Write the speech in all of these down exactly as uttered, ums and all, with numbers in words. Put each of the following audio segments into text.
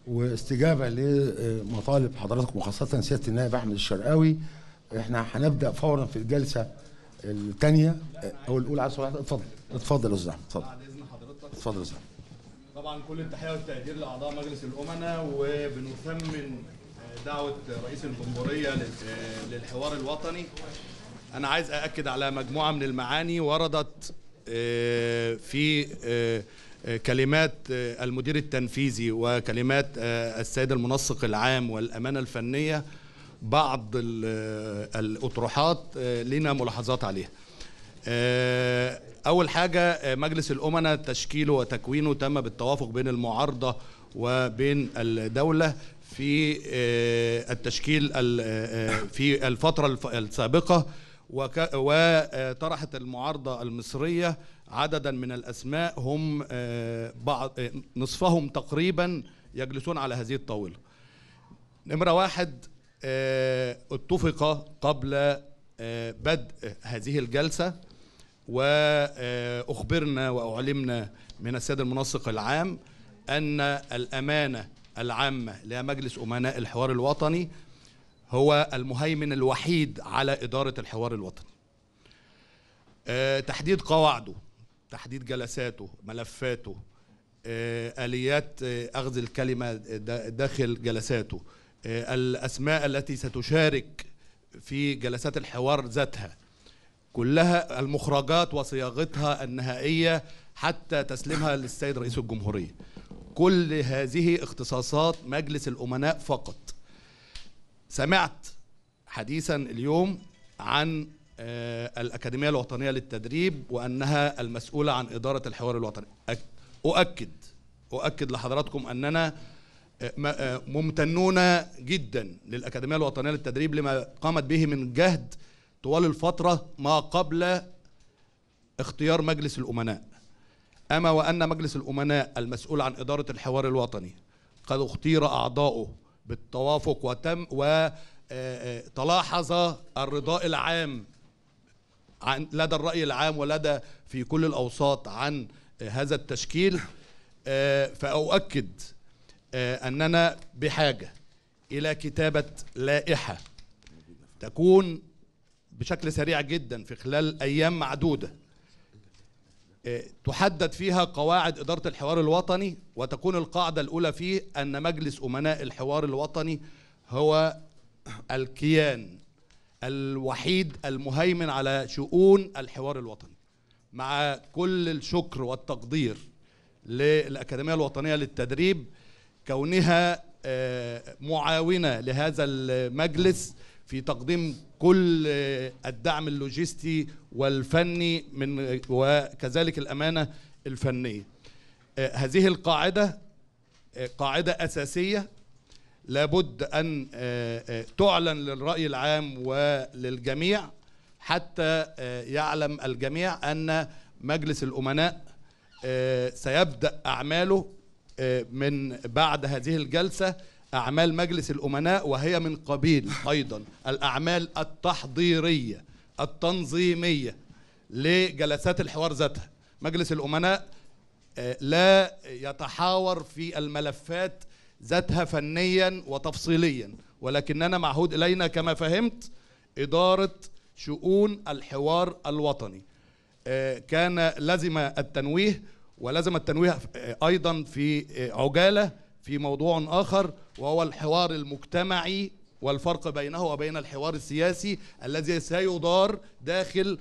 واستجابه لمطالب حضراتكم وخاصه سياده النائب احمد الشرقاوي. احنا هنبدا فورا في الجلسه الثانيه او الاولى. على سؤال اتفضل اتفضل يا استاذ احمد اتفضل. بعد اذن حضرتك اتفضل يا استاذ. طبعا كل التحيه والتقدير لاعضاء مجلس الامناء، وبنثمن دعوه رئيس الجمهوريه للحوار الوطني. انا عايز ااكد على مجموعه من المعاني وردت في كلمات المدير التنفيذي وكلمات السيد المنسق العام والامانه الفنيه. بعض الاطروحات لنا ملاحظات عليها. أول حاجة، مجلس الأمناء تشكيله وتكوينه تم بالتوافق بين المعارضة وبين الدولة في التشكيل في الفترة السابقة، وطرحت المعارضة المصرية عددا من الأسماء هم بعض نصفهم تقريبا يجلسون على هذه الطاولة. نمرة واحد، اتفق قبل بدء هذه الجلسة وأخبرنا وأعلمنا من السيد المنسق العام أن الأمانة العامة لمجلس أمناء الحوار الوطني هو المهيمن الوحيد على إدارة الحوار الوطني. تحديد قواعده، تحديد جلساته، ملفاته، آليات أخذ الكلمة داخل جلساته، الأسماء التي ستشارك في جلسات الحوار ذاتها، كلها المخرجات وصياغتها النهائية حتى تسليمها للسيد رئيس الجمهورية. كل هذه اختصاصات مجلس الأمناء فقط. سمعت حديثا اليوم عن الأكاديمية الوطنية للتدريب وأنها المسؤولة عن إدارة الحوار الوطني. أؤكد أؤكد لحضراتكم أننا ممتنون جدا للأكاديمية الوطنية للتدريب لما قامت به من جهد طوال الفترة ما قبل اختيار مجلس الأمناء. أما وأن مجلس الأمناء المسؤول عن إدارة الحوار الوطني قد اختير أعضاؤه بالتوافق وتم وتلاحظ الرضاء العام عن لدى الرأي العام ولدى في كل الأوساط عن هذا التشكيل. فأؤكد أننا بحاجة إلى كتابة لائحة تكون بشكل سريع جدا في خلال أيام معدودة تحدد فيها قواعد إدارة الحوار الوطني، وتكون القاعدة الأولى فيه أن مجلس أمناء الحوار الوطني هو الكيان الوحيد المهيمن على شؤون الحوار الوطني. مع كل الشكر والتقدير للأكاديمية الوطنية للتدريب كونها معاونة لهذا المجلس في تقديم كل الدعم اللوجستي والفني من وكذلك الأمانة الفنية. هذه القاعدة قاعدة أساسية لابد أن تعلن للرأي العام وللجميع حتى يعلم الجميع أن مجلس الأمناء سيبدأ أعماله من بعد هذه الجلسة، أعمال مجلس الأمناء، وهي من قبيل أيضا الأعمال التحضيرية التنظيمية لجلسات الحوار ذاتها. مجلس الأمناء لا يتحاور في الملفات ذاتها فنيا وتفصيليا، ولكننا معهود إلينا كما فهمت إدارة شؤون الحوار الوطني. كان لازم التنويه، ولازم التنويه أيضا في عجالة في موضوع آخر، وهو الحوار المجتمعي والفرق بينه وبين الحوار السياسي الذي سيدار داخل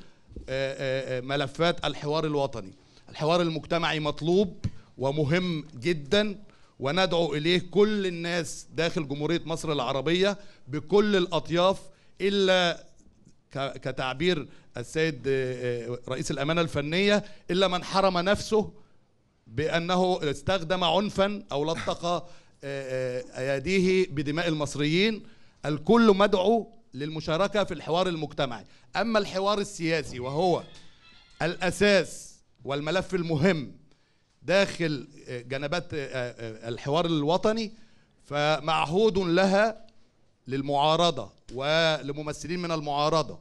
ملفات الحوار الوطني. الحوار المجتمعي مطلوب ومهم جدا، وندعو إليه كل الناس داخل جمهورية مصر العربية بكل الأطياف، إلا كتعبير السيد رئيس الأمانة الفنية إلا من حرم نفسه بأنه استخدم عنفا أو لطق أيديه بدماء المصريين. الكل مدعو للمشاركة في الحوار المجتمعي. أما الحوار السياسي وهو الأساس والملف المهم داخل جنبات الحوار الوطني، فمعهود لها للمعارضة ولممثلين من المعارضة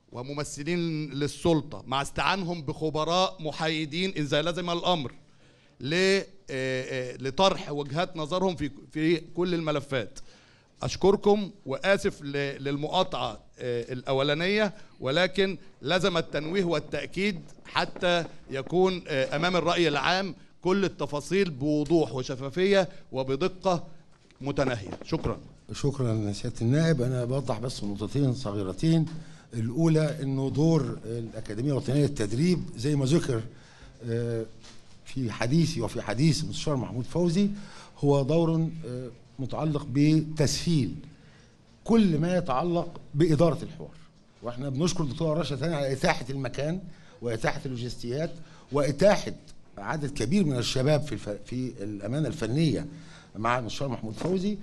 وممثلين للسلطة مع استعانهم بخبراء محايدين إذا لزم الأمر لطرح وجهات نظرهم في في كل الملفات. أشكركم وآسف للمقاطعة الأولانية، ولكن لزم التنويه والتأكيد حتى يكون أمام الرأي العام كل التفاصيل بوضوح وشفافية وبدقة متناهية. شكرا. شكرا سيادة النائب. أنا بوضح بس نقطتين صغيرتين. الأولى إنه دور الأكاديمية الوطنية للتدريب زي ما ذكر في حديثي وفي حديث المستشار محمود فوزي هو دور متعلق بتسهيل كل ما يتعلق بإدارة الحوار، واحنا بنشكر الدكتور رشا ثاني على إتاحة المكان وإتاحة اللوجستيات وإتاحة عدد كبير من الشباب في الف... في الأمانة الفنية مع المستشار محمود فوزي.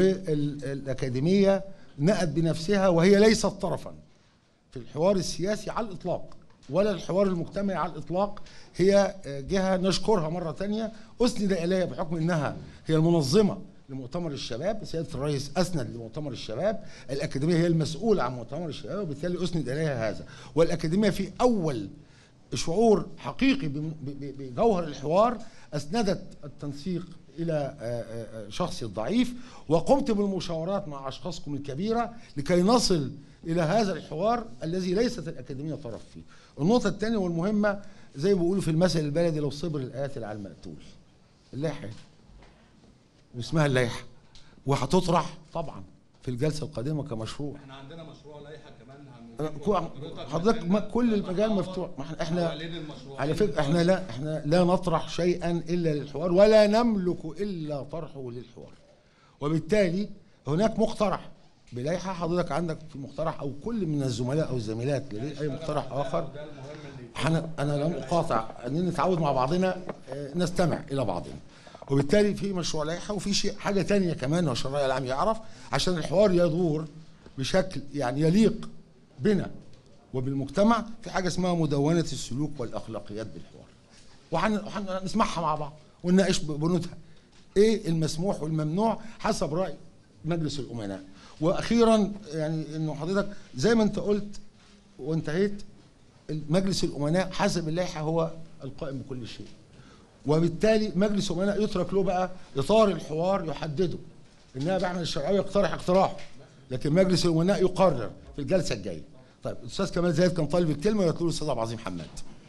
والأكاديمية نأت بنفسها وهي ليست طرفا في الحوار السياسي على الإطلاق ولا الحوار المجتمعي على الإطلاق. هي جهة نشكرها مرة ثانية أسند إليها بحكم أنها هي المنظمة لمؤتمر الشباب. سيادة الرئيس أسند لمؤتمر الشباب، الأكاديمية هي المسؤولة عن مؤتمر الشباب وبالتالي أسند إليها هذا. والأكاديمية في أول شعور حقيقي بجوهر الحوار أسندت التنسيق إلى شخصي الضعيف، وقمت بالمشاورات مع أشخاصكم الكبيرة لكي نصل إلى هذا الحوار الذي ليست الأكاديمية طرف فيه. النقطة الثانية والمهمة زي ما بيقولوا في المثل البلدي لو صبر الآتي على المقتول. اللائحة واسمها اللائحة وهتطرح طبعا في الجلسة القادمة كمشروع. احنا عندنا مشروع لائحة كمان حضرتك ما كل المجال مفتوح. احنا على فكرة احنا لا احنا لا نطرح شيئا إلا للحوار ولا نملك إلا طرحه للحوار، وبالتالي هناك مقترح بلائحة. حضرتك عندك في مقترح أو كل من الزملاء أو الزميلات لديه أي مقترح آخر. أنا لم أقاطع أن نتعود مع بعضنا نستمع إلى بعضنا، وبالتالي في مشروع لائحة وفي شيء حاجة تانية كمان عشان الرأي العام يعرف عشان الحوار يدور بشكل يعني يليق بنا وبالمجتمع. في حاجة اسمها مدونة السلوك والأخلاقيات بالحوار وهنسمعها مع بعض ونناقش بنودها إيه المسموح والممنوع حسب رأي مجلس الأمناء. وأخيرا يعني إنه حضرتك زي ما أنت قلت وانتهيت، مجلس الأمناء حسب اللائحة هو القائم بكل شيء، وبالتالي مجلس الأمناء يترك له بقى إطار الحوار يحدده. إنها بعمل الشرعية يقترح اقتراحه، لكن مجلس الأمناء يقرر في الجلسة الجاية. طيب الأستاذ كمال زايد كان طالب الكلمة ويطلب الأستاذ عبد العظيم حماد.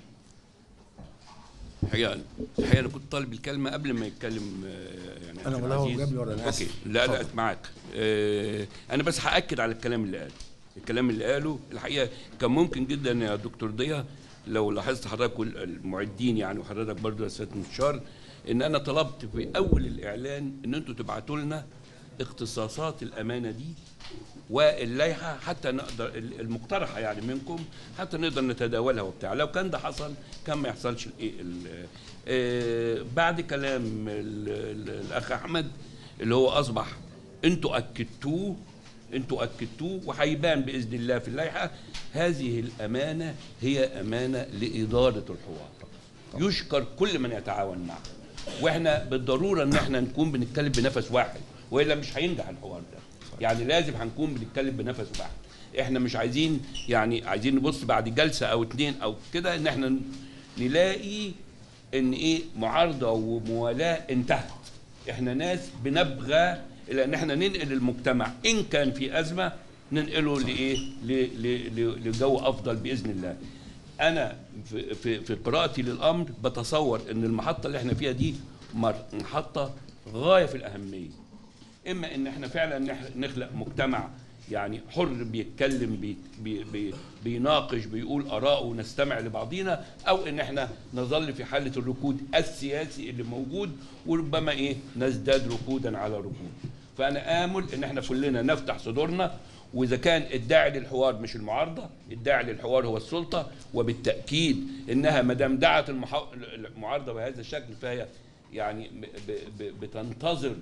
الحقيقة الحقيقة أنا كنت طالب الكلمة قبل ما يتكلم يعني أنا ولا هو جاب لي ولا أنا أوكي لا لا معاك. آه أنا بس هأكد على الكلام اللي قاله. الكلام اللي قاله الحقيقة كان ممكن جدا يا دكتور ضياء لو لاحظت حضرتك المعدين يعني وحضرتك برضه يا سيادة المستشار ان انا طلبت في اول الاعلان ان انتوا تبعتوا لنا اختصاصات الامانه دي واللائحه حتى نقدر المقترحه يعني منكم حتى نقدر نتداولها وبتاع. لو كان ده حصل كان ما يحصلش الايه. بعد كلام الاخ احمد اللي هو اصبح انتوا اكدتوه انتوا اكدتوه وهيبان باذن الله في اللائحه. هذه الامانه هي امانه لاداره الحوار، يشكر كل من يتعاون معه، واحنا بالضروره ان احنا نكون بنتكلم بنفس واحد والا مش هينجح الحوار ده. يعني لازم هنكون بنتكلم بنفس واحد. احنا مش عايزين يعني عايزين نبص بعد جلسه او اتنين او كده ان احنا نلاقي ان ايه معارضه وموالاه انتهت. احنا ناس بنبغى الى ان احنا ننقل المجتمع ان كان في ازمه ننقله لايه لجو افضل باذن الله. انا في في في قراءتي للامر بتصور ان المحطه اللي احنا فيها دي محطه غايه في الاهميه. اما ان احنا فعلا نخلق مجتمع يعني حر بيتكلم بي بي بي بيناقش بيقول اراءه ونستمع لبعضينا، او ان احنا نظل في حاله الركود السياسي اللي موجود وربما ايه نزداد ركودا على ركود. فانا امل ان احنا كلنا نفتح صدورنا، واذا كان الداعي للحوار مش المعارضه، الداعي للحوار هو السلطه، وبالتاكيد انها ما دام دعت المعارضه بهذا الشكل فهي يعني بتنتظر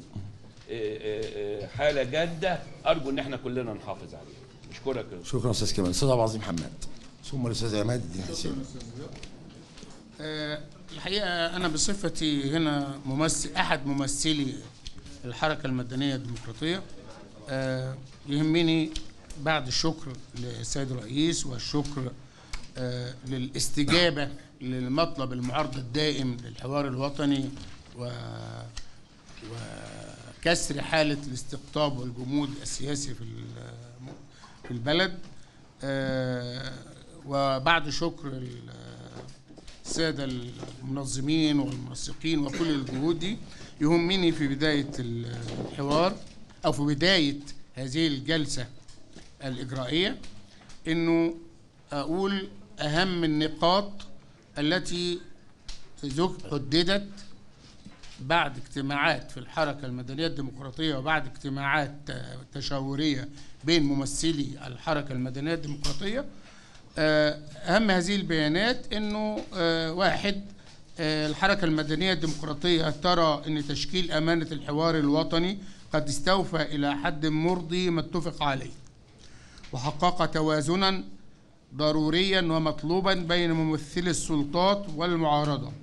حاله جاده ارجو ان احنا كلنا نحافظ عليها. اشكرك. شكرا استاذ كمال. استاذ عبد العظيم حماد ثم الاستاذ عماد الدين حسين. أه الحقيقه انا بصفتي هنا ممثل احد ممثلي الحركه المدنيه الديمقراطيه، أه يهمني بعد الشكر للسيد الرئيس والشكر للاستجابة للمطلب المعارضة الدائم للحوار الوطني و وكسر حالة الاستقطاب والجمود السياسي في في البلد. وبعد شكر السادة المنظمين والمنسقين وكل الجهود دي، يهمني في بداية الحوار أو في بداية هذه الجلسة الإجرائية إنه أقول أهم النقاط التي حددت بعد اجتماعات في الحركة المدنية الديمقراطية وبعد اجتماعات تشاورية بين ممثلي الحركة المدنية الديمقراطية. أهم هذه البيانات إنه واحد، الحركة المدنية الديمقراطية ترى أن تشكيل أمانة الحوار الوطني قد استوفى إلى حد مرضي ما اتفق عليه، وحقق توازنا ضروريا ومطلوبا بين ممثلي السلطات والمعارضة.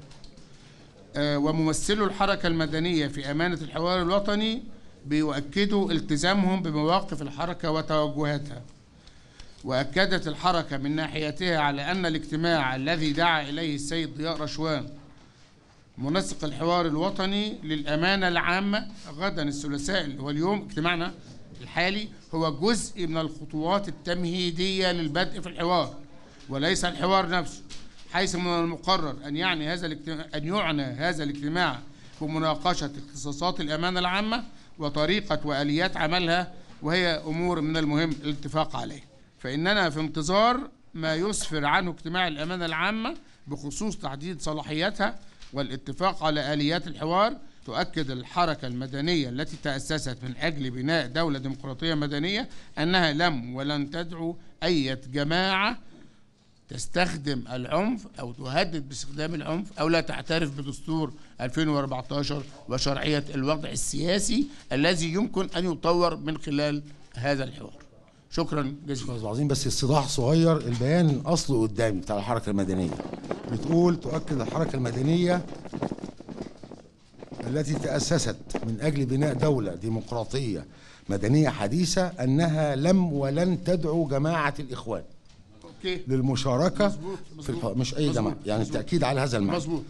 وممثلو الحركة المدنية في أمانة الحوار الوطني بيؤكدوا التزامهم بمواقف الحركة وتوجهاتها. وأكدت الحركة من ناحيتها على أن الاجتماع الذي دعا إليه السيد ضياء رشوان منسق الحوار الوطني للأمانة العامة غدا الثلاثاء واليوم اجتماعنا الحالي هو جزء من الخطوات التمهيدية للبدء في الحوار وليس الحوار نفسه، حيث من المقرر أن يعني هذا الاجتماع أن يعنى هذا الاجتماع بمناقشة اختصاصات الأمانة العامة وطريقة وآليات عملها، وهي أمور من المهم الاتفاق عليها. فإننا في انتظار ما يسفر عنه اجتماع الأمانة العامة بخصوص تحديد صلاحياتها والاتفاق على آليات الحوار. تؤكد الحركة المدنية التي تأسست من أجل بناء دولة ديمقراطية مدنية أنها لم ولن تدعو أي جماعة تستخدم العنف أو تهدد باستخدام العنف أو لا تعترف بدستور ألفين وأربعة عشر وشرعية الوضع السياسي الذي يمكن أن يطور من خلال هذا الحوار. شكرا جزيلا. عظيم. بس استيضاح صغير، البيان اصله قدامي بتاع الحركه المدنيه بتقول: تؤكد الحركه المدنيه التي تأسست من أجل بناء دولة ديمقراطية مدنية حديثة أنها لم ولن تدعو جماعة الإخوان أوكي. للمشاركة مزبوط. مزبوط. في الحوار. مش أي جماعة، يعني التأكيد على هذا المعنى. مظبوط.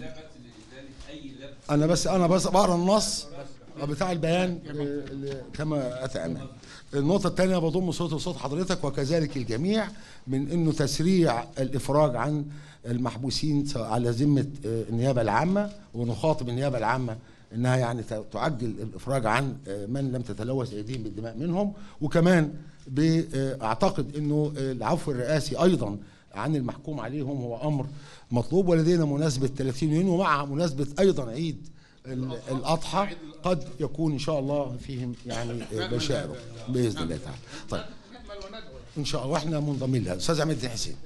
أنا بس أنا بس بقرا النص بتاع البيان كما أتى أمامي. النقطة الثانية بضم صوت وصوت حضرتك وكذلك الجميع من إنه تسريع الإفراج عن المحبوسين على ذمة النيابة العامة، ونخاطب النيابة العامة إنها يعني تعجل الإفراج عن من لم تتلوث أيديهم بالدماء منهم. وكمان أعتقد إنه العفو الرئاسي أيضا عن المحكوم عليهم هو أمر مطلوب. ولدينا مناسبة ثلاثين يونيو مع مناسبة أيضا عيد الأضحى قد يكون إن شاء الله فيهم يعني بشائر بإذن الله تعالى. طيب إن شاء الله وإحنا منضمين لها. أستاذ عماد الدين حسين.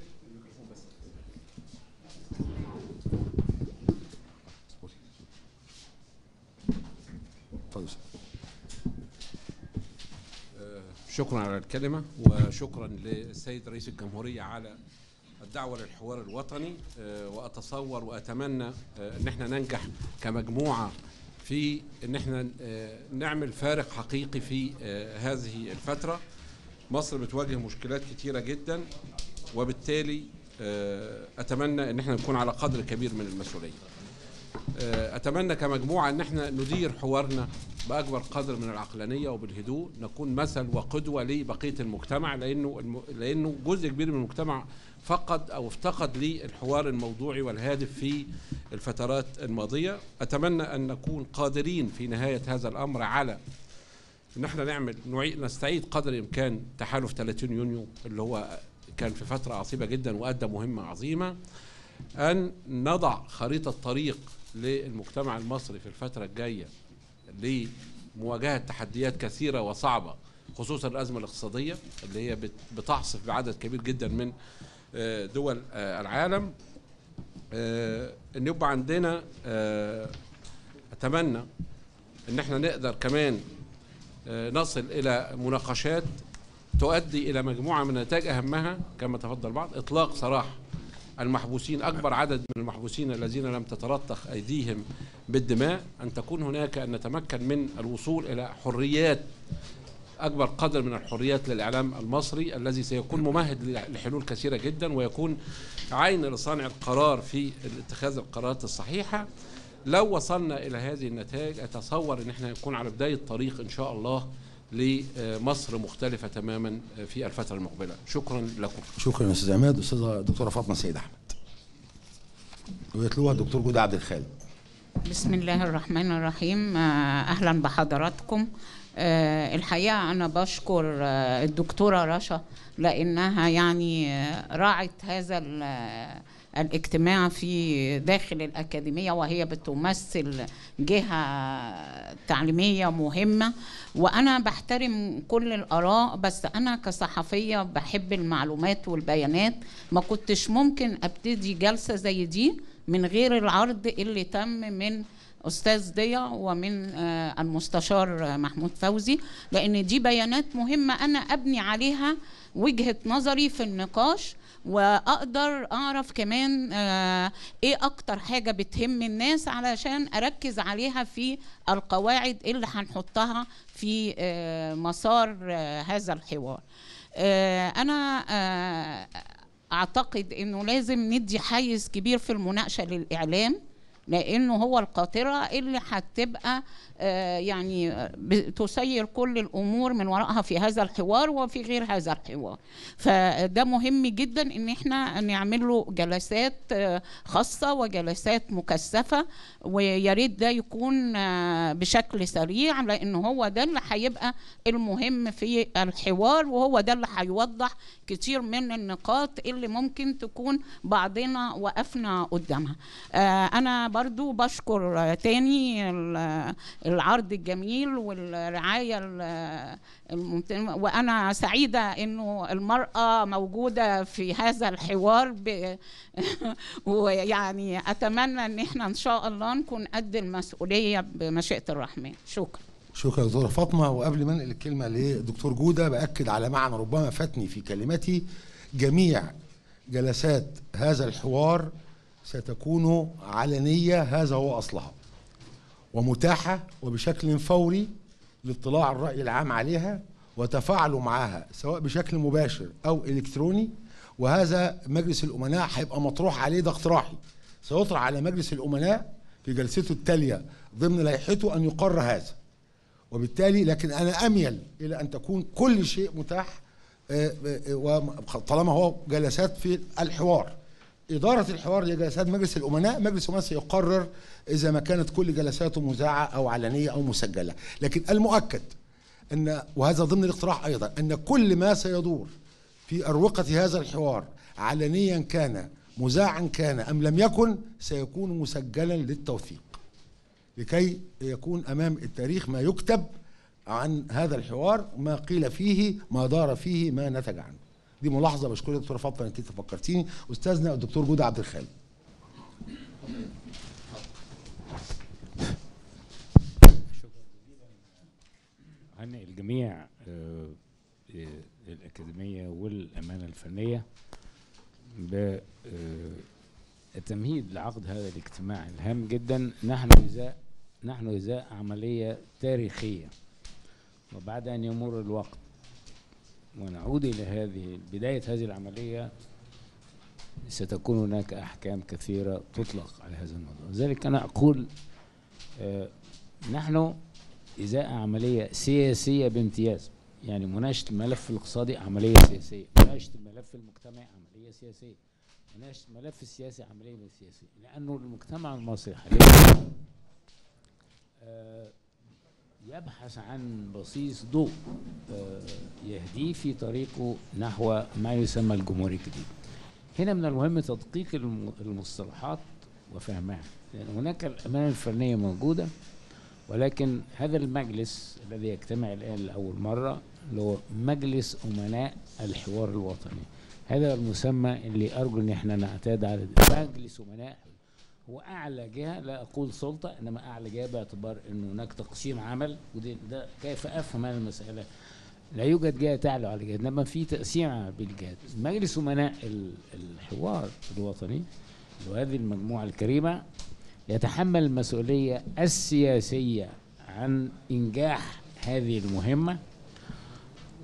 شكرا على الكلمة، وشكرا للسيد رئيس الجمهورية على الدعوة للحوار الوطني. وأتصور وأتمنى أن احنا ننجح كمجموعة في أن احنا نعمل فارق حقيقي في هذه الفترة. مصر بتواجه مشكلات كتيرة جدا، وبالتالي أتمنى أن احنا نكون على قدر كبير من المسؤولية. أتمنى كمجموعة أن احنا ندير حوارنا بأكبر قدر من العقلانية وبالهدوء، نكون مثل وقدوة لبقية المجتمع، لأنه لأنه جزء كبير من المجتمع فقد أو افتقد للحوار الموضوعي والهادف في الفترات الماضية. أتمنى أن نكون قادرين في نهاية هذا الأمر على أن احنا نعمل نستعيد قدر الإمكان تحالف ثلاثين يونيو اللي هو كان في فترة عصيبة جدا وأدى مهمة عظيمة، أن نضع خريطة طريق للمجتمع المصري في الفترة الجاية لمواجهة تحديات كثيرة وصعبة، خصوصا الأزمة الاقتصادية اللي هي بتعصف بعدد كبير جدا من دول العالم. أن يبقى عندنا، أتمنى أن احنا نقدر كمان نصل إلى مناقشات تؤدي إلى مجموعة من النتائج، أهمها كما تفضل بعض إطلاق سراح المحبوسين، أكبر عدد من المحبوسين الذين لم تترتخ أيديهم بالدماء، أن تكون هناك، أن نتمكن من الوصول إلى حريات أكبر قدر من الحريات للإعلام المصري الذي سيكون ممهد لحلول كثيرة جدا، ويكون عين لصانع القرار في اتخاذ القرارات الصحيحة. لو وصلنا إلى هذه النتائج أتصور أن احنا نكون على بداية طريق إن شاء الله لمصر مختلفة تماما في الفترة المقبلة. شكرا لكم. شكرا يا أستاذ عماد. أستاذة دكتورة فاطمة سيد أحمد ويتلوها الدكتور جودة عبد الخالق. بسم الله الرحمن الرحيم. أهلا بحضراتكم. الحقيقة أنا بشكر الدكتورة رشا لأنها يعني راعت هذا الاجتماع في داخل الأكاديمية، وهي بتمثل جهة تعليمية مهمة، وأنا بحترم كل الآراء، بس أنا كصحفية بحب المعلومات والبيانات. ما كنتش ممكن أبتدي جلسة زي دي من غير العرض اللي تم من أستاذ ضياء ومن المستشار محمود فوزي، لأن دي بيانات مهمة أنا أبني عليها وجهة نظري في النقاش، وأقدر أعرف كمان إيه أكتر حاجة بتهم الناس علشان أركز عليها في القواعد اللي هنحطها في مسار هذا الحوار. أنا أعتقد أنه لازم ندي حيز كبير في المناقشة للإعلام، لأنه هو القاطرة اللي هتبقى يعني تسير كل الأمور من وراءها في هذا الحوار وفي غير هذا الحوار. فده مهم جدا إن احنا نعمل له جلسات خاصة وجلسات مكثفة، ويا ريت ده يكون بشكل سريع، لأنه هو ده اللي هيبقى المهم في الحوار، وهو ده اللي هيوضح كتير من النقاط اللي ممكن تكون بعضنا وقفنا قدامها. أنا برضو بشكر تاني العرض الجميل والرعاية الممتنة، وأنا سعيدة إنه المرأة موجودة في هذا الحوار ب... ويعني أتمنى إن إحنا إن شاء الله نكون قد المسؤولية بمشيئة الرحمن. شكرا. شكرا دكتورة فاطمة. وقبل ما انقل الكلمة لدكتور جودة بأكد على معنى ربما فاتني في كلمتي: جميع جلسات هذا الحوار ستكون علنية، هذا هو أصلها، ومتاحة وبشكل فوري لاطلاع الرأي العام عليها وتفاعلوا معها سواء بشكل مباشر أو إلكتروني. وهذا مجلس الأمناء هيبقى مطروح عليه، ده اقتراحي، سيطرح على مجلس الأمناء في جلسته التالية ضمن لائحته أن يقر هذا. وبالتالي لكن أنا أميل إلى أن تكون كل شيء متاح طالما هو جلسات في الحوار. إدارة الحوار لجلسات مجلس الأمناء، مجلس الأمناء سيقرر إذا ما كانت كل جلساته مذاعة أو علنية أو مسجلة. لكن المؤكد أن، وهذا ضمن الاقتراح أيضا، أن كل ما سيدور في أروقة هذا الحوار علنيا كان مذاعا كان أم لم يكن سيكون مسجلا للتوثيق، لكي يكون أمام التاريخ ما يكتب عن هذا الحوار، ما قيل فيه، ما دار فيه، ما نتج عنه. دي ملاحظة بشكرك دكتورة فاطمة انت فكرتيني. أستاذنا الدكتور جودة عبد الخالق. هنئ الجميع الأكاديمية والأمانة الفنية بالتمهيد لعقد هذا الاجتماع الهام جدا. نحن إزاء نحن إزاء عملية تاريخية، وبعد أن يمر الوقت ونعود إلى هذه بداية هذه العملية ستكون هناك أحكام كثيرة تطلق على هذا الموضوع. لذلك أنا أقول آه نحن إزاء عملية سياسية بامتياز. يعني مناقشة الملف الاقتصادي عملية سياسية، مناقشة الملف المجتمعي عملية سياسية، مناقشة الملف السياسي عملية سياسية، لأنه المجتمع المصري حاليا آه يبحث عن بصيص ضوء يهديه في طريقه نحو ما يسمى الجمهورية الجديد. هنا من المهم تدقيق المصطلحات وفهمها، لأن هناك الأمانة الفنية موجودة، ولكن هذا المجلس الذي يجتمع الآن لأول مرة اللي هو مجلس أمناء الحوار الوطني، هذا المسمى اللي أرجو أن احنا نعتاد على مجلس أمناء. هو أعلى جهة، لا أقول سلطة، إنما أعلى جهة باعتبار إنه هناك تقسيم عمل، وده ده كيف أفهم هذه المسألة؟ لا يوجد جهة تعلو على جهة، إنما في تقسيم بالجهات. مجلس أمناء الحوار الوطني وهذه المجموعة الكريمة يتحمل المسؤولية السياسية عن إنجاح هذه المهمة،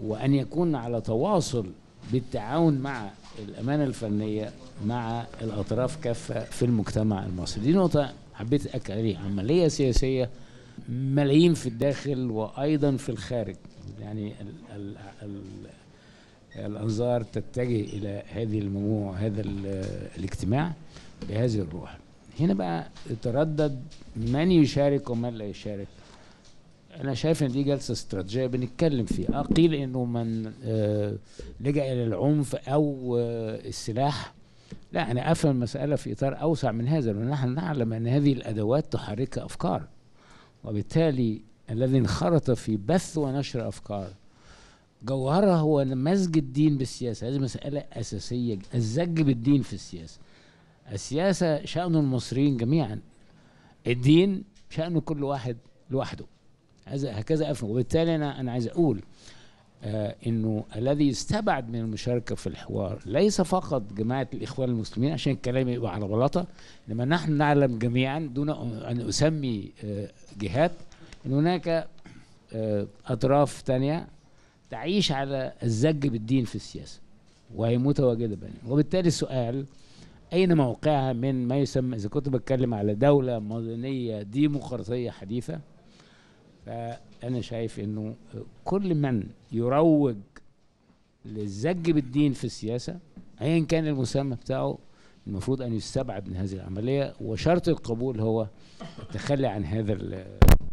وأن يكون على تواصل بالتعاون مع الأمانة الفنية مع الأطراف كافة في المجتمع المصري. دي نقطة حبيت أكد عليها. عملية سياسية ملايين في الداخل وأيضا في الخارج، يعني ال ال ال الأنظار تتجه إلى هذه المجموعة، هذا الاجتماع بهذه الروح. هنا بقى تردد من يشارك ومن لا يشارك. أنا شايف إن دي جلسة استراتيجية بنتكلم فيها. آه قيل إنه من آه لجأ إلى العنف أو آه السلاح. لا، أنا أفهم المسألة في إطار أوسع من هذا، لأن نحن نعلم أن هذه الأدوات تحرك أفكار، وبالتالي الذي انخرط في بث ونشر أفكار جوهرها هو مزج الدين بالسياسة. هذه مسألة أساسية، الزج بالدين في السياسة. السياسة شأن المصريين جميعا، الدين شأن كل واحد لوحده. هذا هكذا أفهم. وبالتالي أنا أنا عايز أقول آه إنه الذي يستبعد من المشاركة في الحوار ليس فقط جماعة الإخوان المسلمين عشان الكلام يبقى على بلاطة، إنما نحن نعلم جميعا دون أن أسمي آه جهات إن هناك آه أطراف تانية تعيش على الزج بالدين في السياسة وهي متواجدة بينهم. وبالتالي السؤال أين موقعها من ما يسمى، إذا كنت بتكلم على دولة مدنية ديمقراطية حديثة، فأنا شايف إنه كل من يروج للزج بالدين في السياسة أيا كان المسمى بتاعه المفروض أن يستبعد من هذه العملية، وشرط القبول هو التخلي عن هذا ال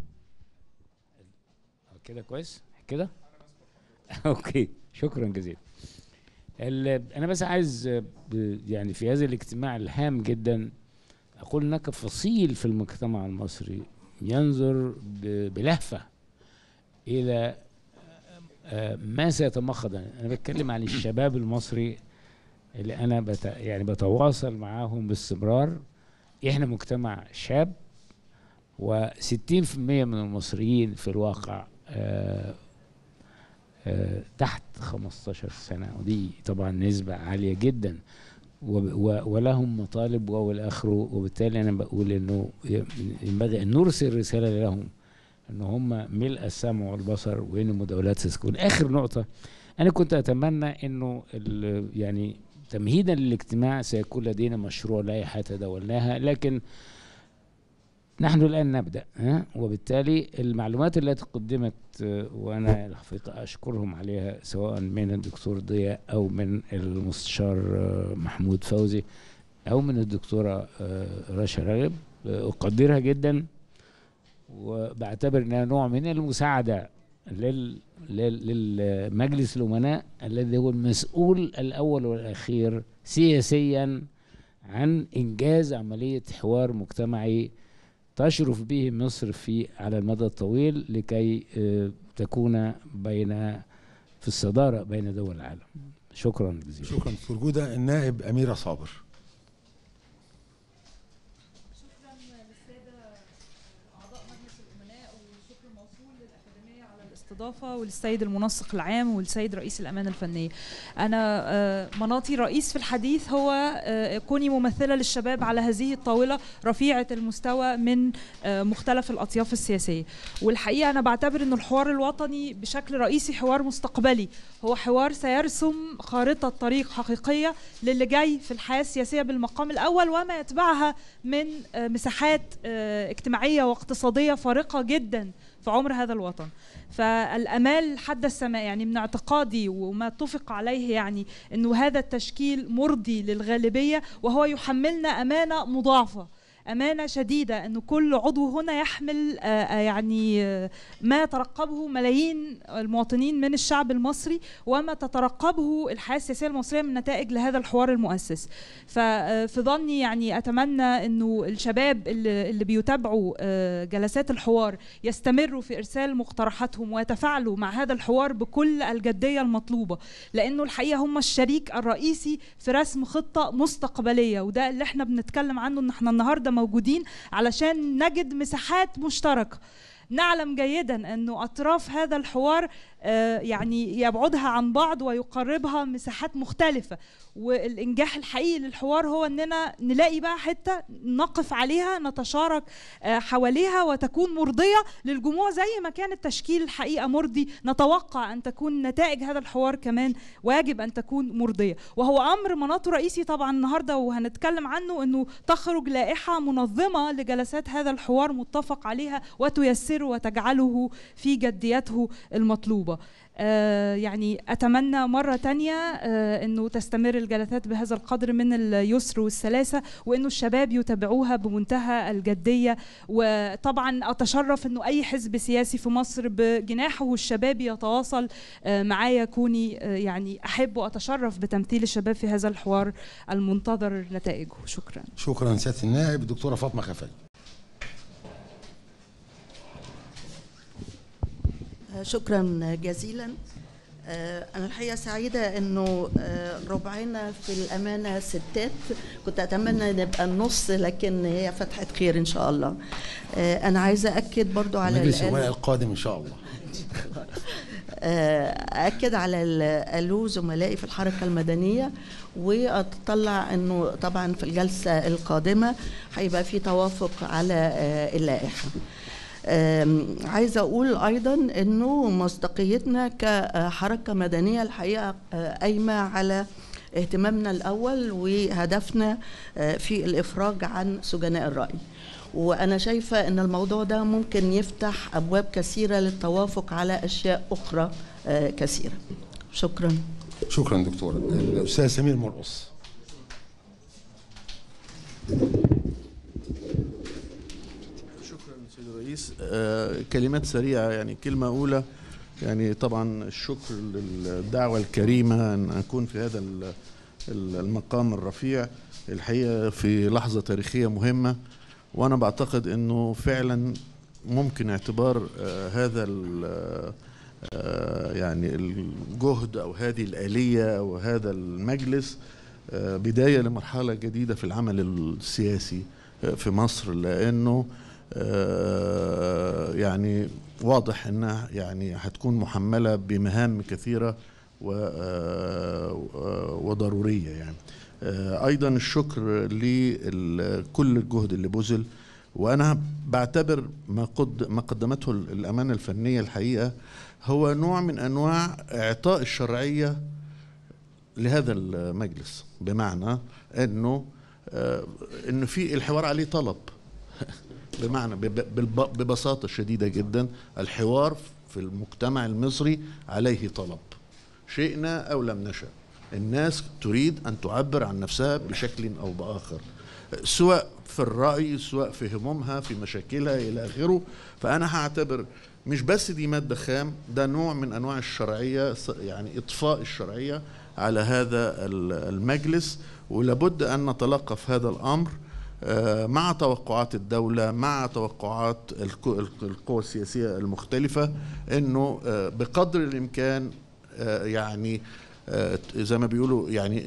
كده. كويس كده؟ أوكي، شكرا جزيلا. أنا بس عايز يعني في هذا الاجتماع الهام جدا أقول هناك فصيل في المجتمع المصري ينظر بلهفة إلى ما سيتمخض. أنا بتكلم عن الشباب المصري اللي أنا بت يعني بتواصل معاهم باستمرار. إحنا مجتمع شاب، وستين في المية من المصريين في الواقع آآ آآ تحت خمستاشر سنة، ودي طبعا نسبة عالية جدا، ولهم مطالب والآخره. وبالتالي أنا بقول إنه ينبغي أن نرسل رسالة لهم إن هم ملء السمع والبصر وإن المداولات ستكون. آخر نقطة، أنا كنت أتمنى إنه يعني تمهيدا للاجتماع سيكون لدينا مشروع لائحة تداولناها، لكن نحن الآن نبدأ. ها؟ وبالتالي المعلومات التي قدمت وأنا الحقيقة أشكرهم عليها سواء من الدكتور ضياء أو من المستشار محمود فوزي أو من الدكتورة رشا راغب، أقدرها جدا وبعتبر أنها نوع من المساعدة لل للمجلس الأمناء الذي هو المسؤول الأول والأخير سياسيا عن إنجاز عملية حوار مجتمعي تشرف به مصر في على المدى الطويل لكي تكون بين في الصدارة بين دول العالم. شكرا جزيلا. شكرا دكتور جودة. النائب أميرة صابر. شكرا للسادة أعضاء مجلس الأمناء، وشكر موصول للأكاديمية على الاستضافة، وللسيد المنسق العام والسيد رئيس الأمانة الفنية. أنا مناطي رئيس في الحديث هو كوني ممثلة للشباب على هذه الطاولة رفيعة المستوى من مختلف الأطياف السياسية. والحقيقة أنا بعتبر أن الحوار الوطني بشكل رئيسي حوار مستقبلي، هو حوار سيرسم خارطة طريق حقيقية للي جاي في الحياة السياسية بالمقام الأول وما يتبعها من مساحات اجتماعية واقتصادية فارقة جدا في عمر هذا الوطن. فالأمال حد السماء، يعني من اعتقادي وما اتفق عليه يعني أنه هذا التشكيل مرضي للغالبية، وهو يحملنا أمانة مضاعفة، أمانة شديدة، أنه كل عضو هنا يحمل يعني ما ترقبه ملايين المواطنين من الشعب المصري وما تترقبه الحياة السياسية المصرية من نتائج لهذا الحوار المؤسس. ففي ظني يعني أتمنى أنه الشباب اللي, اللي بيتابعوا جلسات الحوار يستمروا في إرسال مقترحاتهم ويتفاعلوا مع هذا الحوار بكل الجدية المطلوبة، لأنه الحقيقة هم الشريك الرئيسي في رسم خطة مستقبلية، وده اللي احنا بنتكلم عنه، ان احنا النهاردة موجودين علشان نجد مساحات مشتركة. نعلم جيدا أنه أطراف هذا الحوار يعني يبعدها عن بعض ويقربها مساحات مختلفة، والإنجاح الحقيقي للحوار هو أننا نلاقي بقى حتة نقف عليها نتشارك حواليها وتكون مرضية للجموع زي ما كان التشكيل الحقيقة مرضي. نتوقع أن تكون نتائج هذا الحوار كمان واجب أن تكون مرضية، وهو أمر مناطه رئيسي طبعا النهاردة وهنتكلم عنه، أنه تخرج لائحة منظمة لجلسات هذا الحوار متفق عليها وتيسره وتجعله في جديته المطلوبة. آه يعني أتمنى مرة تانية آه أنه تستمر الجلسات بهذا القدر من اليسر والسلاسة، وأنه الشباب يتابعوها بمنتهى الجدية. وطبعا أتشرف أنه أي حزب سياسي في مصر بجناحه الشبابي يتواصل آه معايا، كوني آه يعني أحب وأتشرف بتمثيل الشباب في هذا الحوار المنتظر نتائجه. شكرا. شكرا سيادة النائب. الدكتورة فاطمة خفاجي. شكرا جزيلا. أنا الحقيقة سعيدة أنه ربعنا في الأمانة ستات، كنت أتمنى نبقى النص لكن هي فتحة خير إن شاء الله. أنا عايزة أكد برضو على مجلس الأمناء القادم إن شاء الله. أكد على اللي قالوه زملائي في الحركة المدنية، وأتطلع أنه طبعا في الجلسة القادمة هيبقى في توافق على اللائحة. عايزة أقول أيضا أنه مصداقيتنا كحركة مدنية الحقيقة قايمة على اهتمامنا الأول وهدفنا في الإفراج عن سجناء الرأي، وأنا شايفة أن الموضوع ده ممكن يفتح أبواب كثيرة للتوافق على أشياء أخرى كثيرة. شكرا. شكرا دكتورة. الأستاذ سمير مرقص. الرئيس. آه كلمات سريعة، يعني كلمة أولى، يعني طبعا الشكر للدعوة الكريمة أن أكون في هذا المقام الرفيع الحقيقة في لحظة تاريخية مهمة، وأنا بعتقد أنه فعلا ممكن اعتبار آه هذا آه يعني الجهد أو هذه الآلية أو هذا المجلس آه بداية لمرحلة جديدة في العمل السياسي آه في مصر، لأنه آه يعني واضح انها يعني هتكون محمله بمهام كثيره وضروريه. يعني آه ايضا الشكر لكل الجهد اللي بذل، وانا بعتبر ما قد ما قدمته الامانه الفنيه الحقيقه هو نوع من انواع اعطاء الشرعيه لهذا المجلس، بمعنى انه آه انه في الحوار عليه طلب بمعنى ببساطة شديدة جدا الحوار في المجتمع المصري عليه طلب، شئنا أو لم نشأ. الناس تريد أن تعبر عن نفسها بشكل أو بآخر، سواء في الرأي، سواء في همومها، في مشاكلها إلى آخره. فأنا هعتبر مش بس دي مادة خام، ده نوع من أنواع الشرعية، يعني إطفاء الشرعية على هذا المجلس، ولابد أن نتلقف هذا الأمر مع توقعات الدولة، مع توقعات القوى السياسية المختلفة، انه بقدر الامكان يعني زي ما بيقولوا يعني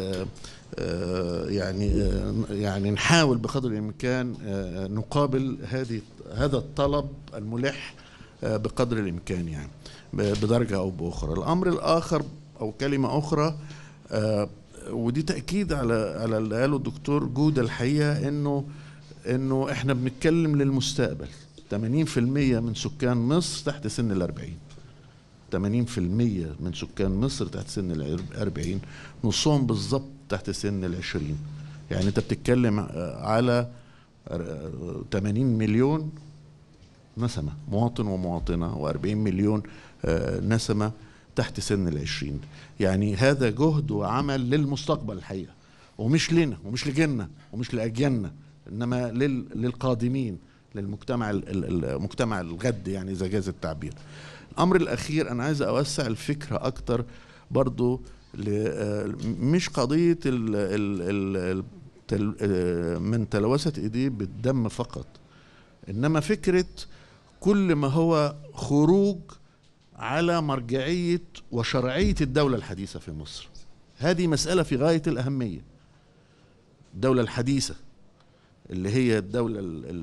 يعني يعني نحاول بقدر الامكان نقابل هذه هذا الطلب الملح بقدر الامكان، يعني بدرجة او باخرى. الامر الاخر او كلمة اخرى، ودي تأكيد على على اللي قاله الدكتور جودة الحقيقة، انه انه احنا بنتكلم للمستقبل. ثمانين بالمئة من سكان مصر تحت سن الأربعين، ثمانين بالمئة من سكان مصر تحت سن الأربعين، نصهم بالضبط تحت سن العشرين. يعني انت بتتكلم على ثمانين مليون نسمة، مواطن ومواطنة، وأربعين مليون نسمة تحت سن العشرين. يعني هذا جهد وعمل للمستقبل الحقيقة، ومش لنا ومش لجيلنا ومش لأجيالنا، إنما للقادمين، للمجتمع المجتمع الغد، يعني إذا جاز التعبير. الأمر الأخير أنا عايز أوسع الفكرة أكتر برضو، مش قضية ال ال ال من تلوثت إيديه بالدم فقط، إنما فكرة كل ما هو خروج على مرجعية وشرعية الدولة الحديثة في مصر. هذه مسألة في غاية الأهمية. الدولة الحديثة اللي هي الدولة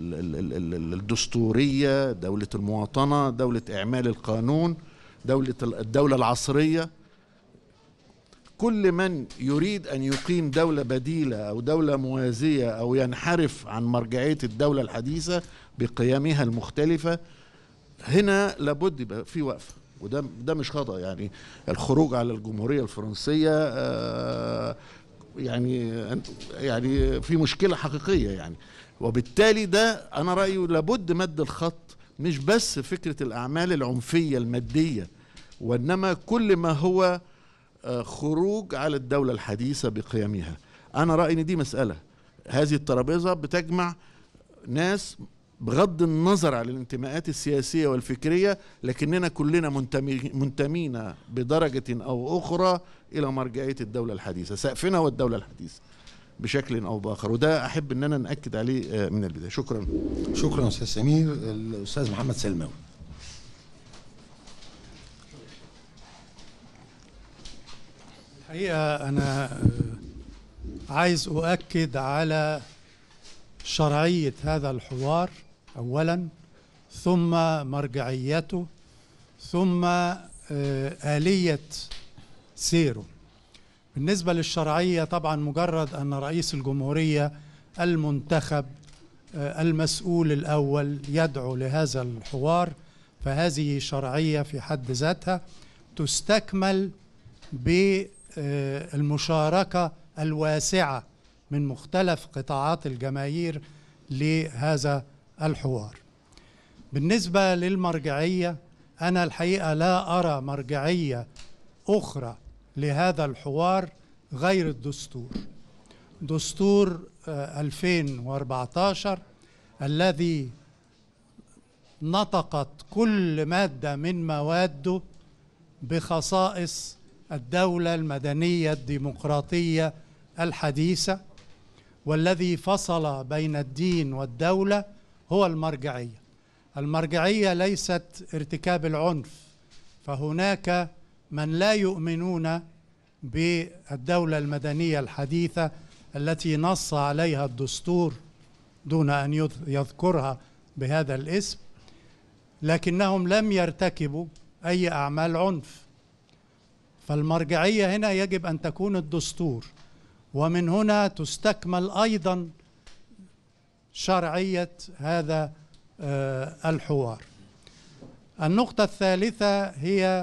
الدستورية، دولة المواطنة، دولة إعمال القانون، دولة الدولة العصرية. كل من يريد أن يقيم دولة بديلة أو دولة موازية أو ينحرف عن مرجعية الدولة الحديثة بقيمها المختلفة، هنا لابد يبقى في وقفة. وده ده مش خطأ، يعني الخروج على الجمهورية الفرنسية آه يعني يعني في مشكلة حقيقية يعني. وبالتالي ده أنا رأيي لابد مد الخط، مش بس فكرة الأعمال العنفية المادية، وإنما كل ما هو خروج على الدولة الحديثة بقيمها. أنا رأيي إن دي مسألة، هذه الترابيزة بتجمع ناس بغض النظر عن الانتماءات السياسية والفكرية، لكننا كلنا منتمي منتمين بدرجة أو أخرى إلى مرجعية الدولة الحديثة، سقفنا والدولة الحديثة بشكل أو بآخر، وده أحب أننا نأكد عليه من البداية. شكرا. شكرا أستاذ سمير. الأستاذ محمد سلماوي. الحقيقة أنا عايز أؤكد على شرعية هذا الحوار أولا، ثم مرجعيته، ثم آلية سيره. بالنسبة للشرعية طبعا مجرد أن رئيس الجمهورية المنتخب المسؤول الأول يدعو لهذا الحوار، فهذه شرعية في حد ذاتها تستكمل بالمشاركة الواسعة من مختلف قطاعات الجماهير لهذا الحوار. بالنسبة للمرجعية، أنا الحقيقة لا أرى مرجعية أخرى لهذا الحوار غير الدستور. دستور ألفين وأربعة عشر الذي نطقت كل مادة من مواده بخصائص الدولة المدنية الديمقراطية الحديثة، والذي فصل بين الدين والدولة هو المرجعية. المرجعية ليست ارتكاب العنف، فهناك من لا يؤمنون بالدولة المدنية الحديثة التي نص عليها الدستور دون أن يذكرها بهذا الاسم، لكنهم لم يرتكبوا أي أعمال عنف. فالمرجعية هنا يجب أن تكون الدستور، ومن هنا تستكمل أيضا شرعية هذا الحوار. النقطة الثالثة هي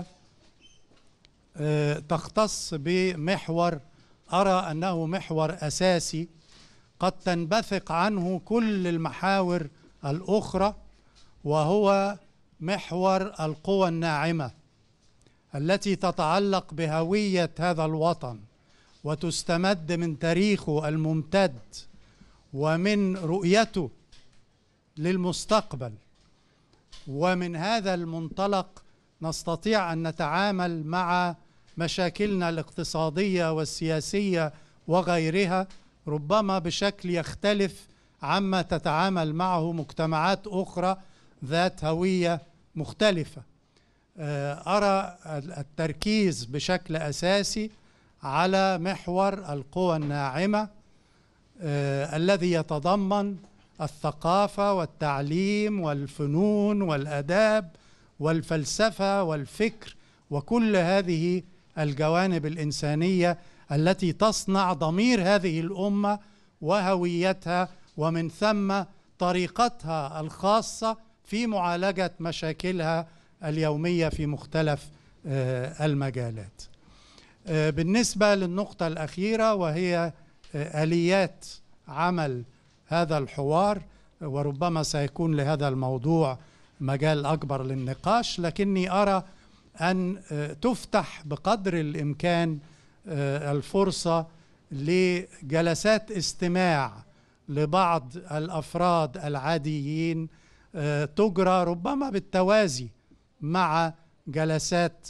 تختص بمحور أرى أنه محور أساسي قد تنبثق عنه كل المحاور الأخرى، وهو محور القوى الناعمة التي تتعلق بهوية هذا الوطن وتستمد من تاريخه الممتد ومن رؤيته للمستقبل. ومن هذا المنطلق نستطيع أن نتعامل مع مشاكلنا الاقتصادية والسياسية وغيرها ربما بشكل يختلف عما تتعامل معه مجتمعات أخرى ذات هوية مختلفة. أرى التركيز بشكل أساسي على محور القوى الناعمة الذي يتضمن الثقافة والتعليم والفنون والآداب والفلسفة والفكر وكل هذه الجوانب الإنسانية التي تصنع ضمير هذه الأمة وهويتها، ومن ثم طريقتها الخاصة في معالجة مشاكلها اليومية في مختلف المجالات. بالنسبة للنقطة الأخيرة وهي آليات عمل هذا الحوار، وربما سيكون لهذا الموضوع مجال أكبر للنقاش، لكني أرى أن تفتح بقدر الإمكان الفرصة لجلسات استماع لبعض الأفراد العاديين تجرى ربما بالتوازي مع جلسات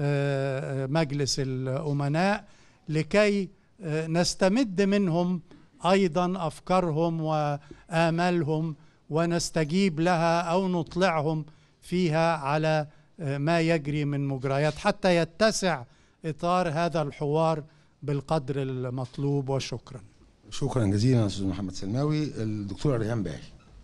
مجلس الأمناء، لكي نستمد منهم أيضا أفكارهم وآمالهم ونستجيب لها أو نطلعهم فيها على ما يجري من مجريات حتى يتسع إطار هذا الحوار بالقدر المطلوب. وشكرا. شكرا جزيلا استاذ محمد سلماوي. الدكتوره ريهام باهي.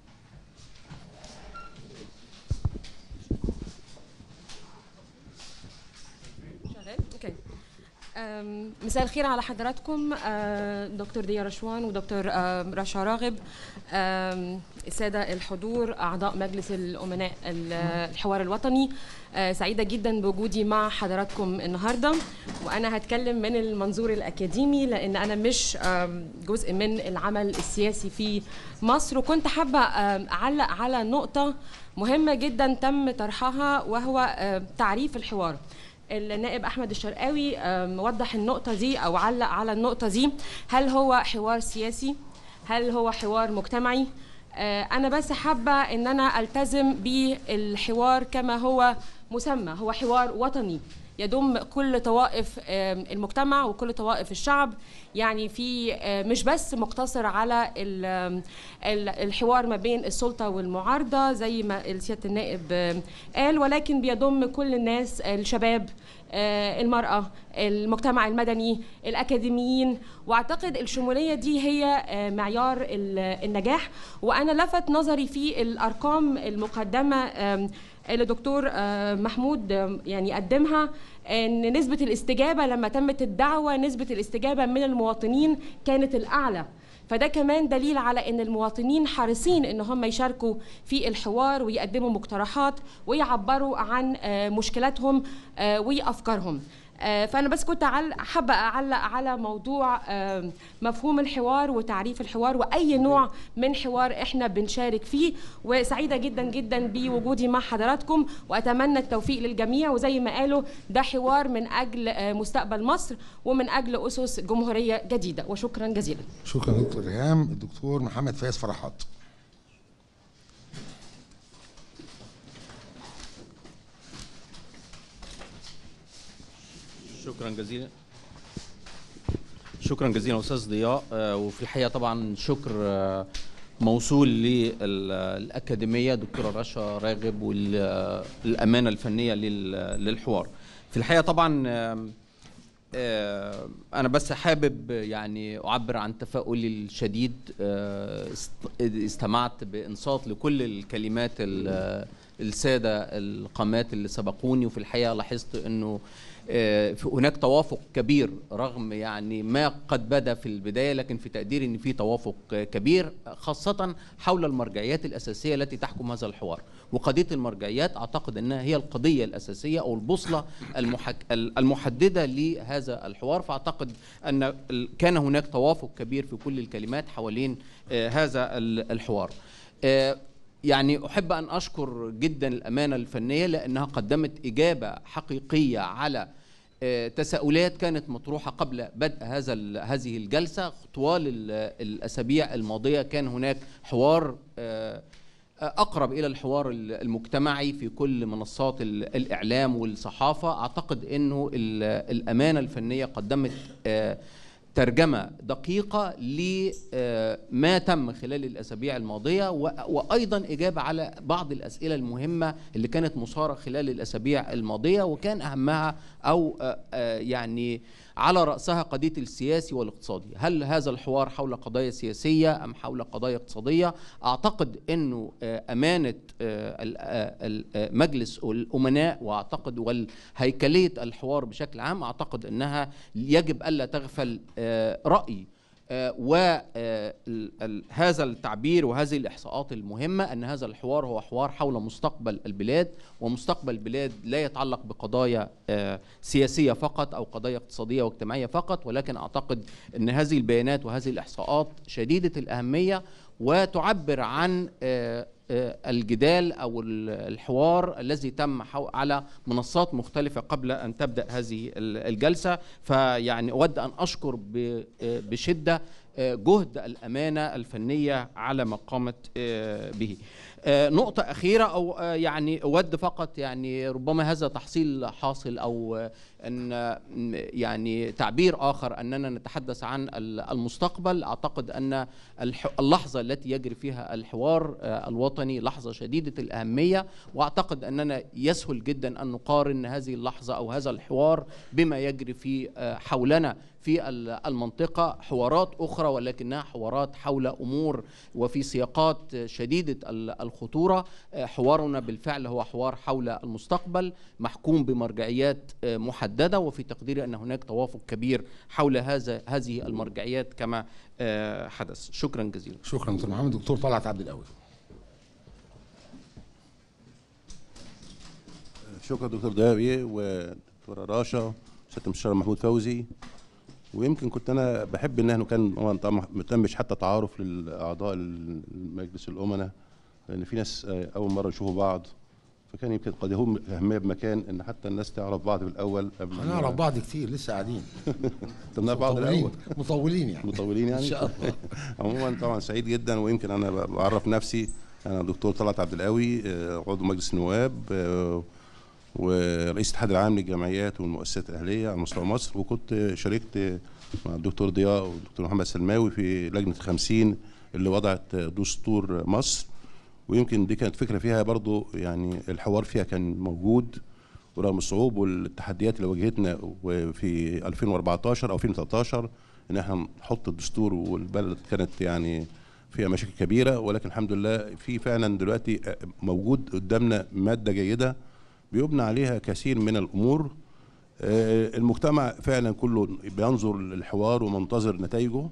اوكي. مساء الخير على حضراتكم، دكتور ديا رشوان ودكتور رشا راغب، السادة الحضور، أعضاء مجلس الأمناء الحوار الوطني. سعيدة جدا بوجودي مع حضراتكم النهاردة، وأنا هتكلم من المنظور الأكاديمي لأن أنا مش جزء من العمل السياسي في مصر، وكنت حابة أعلق على نقطة مهمة جدا تم طرحها وهو تعريف الحوار. النائب أحمد الشرقاوي وضح النقطة دي أو علق على النقطة دي، هل هو حوار سياسي؟ هل هو حوار مجتمعي؟ أنا بس حابة إن أنا ألتزم بالحوار كما هو مسمى، هو حوار وطني يضم كل طوائف المجتمع وكل طوائف الشعب، يعني في مش بس مقتصر على الحوار ما بين السلطة والمعارضة زي ما سيادة النائب قال، ولكن بيضم كل الناس، الشباب، المرأة، المجتمع المدني، الأكاديميين، وأعتقد الشمولية دي هي معيار النجاح. وأنا لفت نظري في الأرقام المقدمة اللي دكتور محمود يعني قدمها، ان نسبة الاستجابة لما تمت الدعوة، نسبة الاستجابة من المواطنين كانت الأعلى، فده كمان دليل على ان المواطنين حريصين ان هم يشاركوا في الحوار ويقدموا مقترحات ويعبروا عن مشكلاتهم وافكارهم. فأنا بس كنت حابة أعلق على موضوع مفهوم الحوار وتعريف الحوار وأي نوع من حوار إحنا بنشارك فيه، وسعيدة جدا جدا بوجودي مع حضراتكم، وأتمنى التوفيق للجميع. وزي ما قالوا ده حوار من أجل مستقبل مصر ومن أجل أسس جمهورية جديدة، وشكرا جزيلا. شكرا دكتور ريهام. الدكتور محمد فايز فرحات. شكرا جزيلا. شكرا جزيلا استاذ ضياء. وفي الحقيقه طبعا شكر موصول للاكاديميه دكتوره رشا راغب والامانه الفنيه للحوار. في الحقيقه طبعا انا بس حابب يعني اعبر عن تفاؤلي الشديد. استمعت بانصات لكل الكلمات الساده القامات اللي سبقوني، وفي الحقيقه لاحظت انه هناك توافق كبير رغم يعني ما قد بدا في البدايه، لكن في تقديري ان في توافق كبير خاصه حول المرجعيات الاساسيه التي تحكم هذا الحوار. وقضيه المرجعيات اعتقد انها هي القضيه الاساسيه او البوصله المحك... المحدده لهذا الحوار، فاعتقد ان كان هناك توافق كبير في كل الكلمات حوالين هذا الحوار. يعني أحب أن أشكر جدا الأمانة الفنية لأنها قدمت إجابة حقيقية على تساؤلات كانت مطروحة قبل بدء هذا هذه الجلسة. طوال الأسابيع الماضية كان هناك حوار أقرب إلى الحوار المجتمعي في كل منصات الإعلام والصحافة. أعتقد أنه الأمانة الفنية قدمت ترجمة دقيقة لما تم خلال الأسابيع الماضية، وأيضا إجابة على بعض الأسئلة المهمة اللي كانت مثارة خلال الأسابيع الماضية، وكان أهمها أو يعني على رأسها قضية السياسي والاقتصادي. هل هذا الحوار حول قضايا سياسية أم حول قضايا اقتصادية؟ أعتقد أنه أمانة مجلس الأمناء وأعتقد والهيكلية الحوار بشكل عام أعتقد أنها يجب ألا تغفل رأي وهذا التعبير وهذه الإحصاءات المهمة أن هذا الحوار هو حوار حول مستقبل البلاد، ومستقبل البلاد لا يتعلق بقضايا سياسية فقط أو قضايا اقتصادية واجتماعية فقط، ولكن أعتقد أن هذه البيانات وهذه الإحصاءات شديدة الأهمية وتعبر عن الجدال أو الحوار الذي تم على منصات مختلفة قبل أن تبدأ هذه الجلسة. فيعني أود أن أشكر بشدة جهد الأمانة الفنية على ما قامت به. آه، نقطة أخيرة أو آه، يعني أود فقط يعني ربما هذا تحصيل حاصل أو آه، أن آه، يعني تعبير آخر أننا نتحدث عن ال- المستقبل. أعتقد أن الح- اللحظة التي يجري فيها الحوار آه، الوطني لحظة شديدة الأهمية، وأعتقد أننا يسهل جدا أن نقارن هذه اللحظة أو هذا الحوار بما يجري في آه، حولنا في ال- المنطقة، حوارات أخرى ولكنها حوارات حول أمور وفي سياقات شديدة ال- الخطورة. آه، حوارنا بالفعل هو حوار حول المستقبل محكوم بمرجعيات آه، محددة، وفي تقديري أن هناك توافق كبير حول هذا هذه المرجعيات كما آه، حدث. شكرا جزيلا. شكرا دكتور محمد. دكتور طلعت عبد القوي. شكرا دكتور ضياء ودكتوره راشا وسياده المستشار محمود فوزي. ويمكن كنت انا بحب ان احنا كان طبعا طبعاً ما تمش حتى تعارف للاعضاء المجلس الامناء، لان في ناس اول مره يشوفوا بعض، فكان يمكن قد يهم الاهميه بمكان ان حتى الناس تعرف بعض في الاول قبل. هنعرف بعض كتير لسه قاعدين. طب نعرف بعض الاول. مطولين يعني. مطولين يعني. ان شاء الله. عموما طبعا سعيد جدا، ويمكن انا بعرف نفسي، انا دكتور طلعت عبد القوي، عضو مجلس النواب ورئيس الاتحاد العام للجمعيات والمؤسسات الاهليه على مستوى مصر، وكنت شاركت مع الدكتور ضياء والدكتور محمد سلماوي في لجنه خمسين اللي وضعت دستور مصر. ويمكن دي كانت فكره فيها برضو يعني الحوار فيها كان موجود، ورغم الصعوبة والتحديات اللي واجهتنا في ألفين وأربعتاشر او ألفين وتلتاشر ان احنا نحط الدستور، والبلد كانت يعني فيها مشاكل كبيره، ولكن الحمد لله في فعلا دلوقتي موجود قدامنا ماده جيده بيبنى عليها كثير من الامور. المجتمع فعلا كله بينظر للحوار ومنتظر نتائجه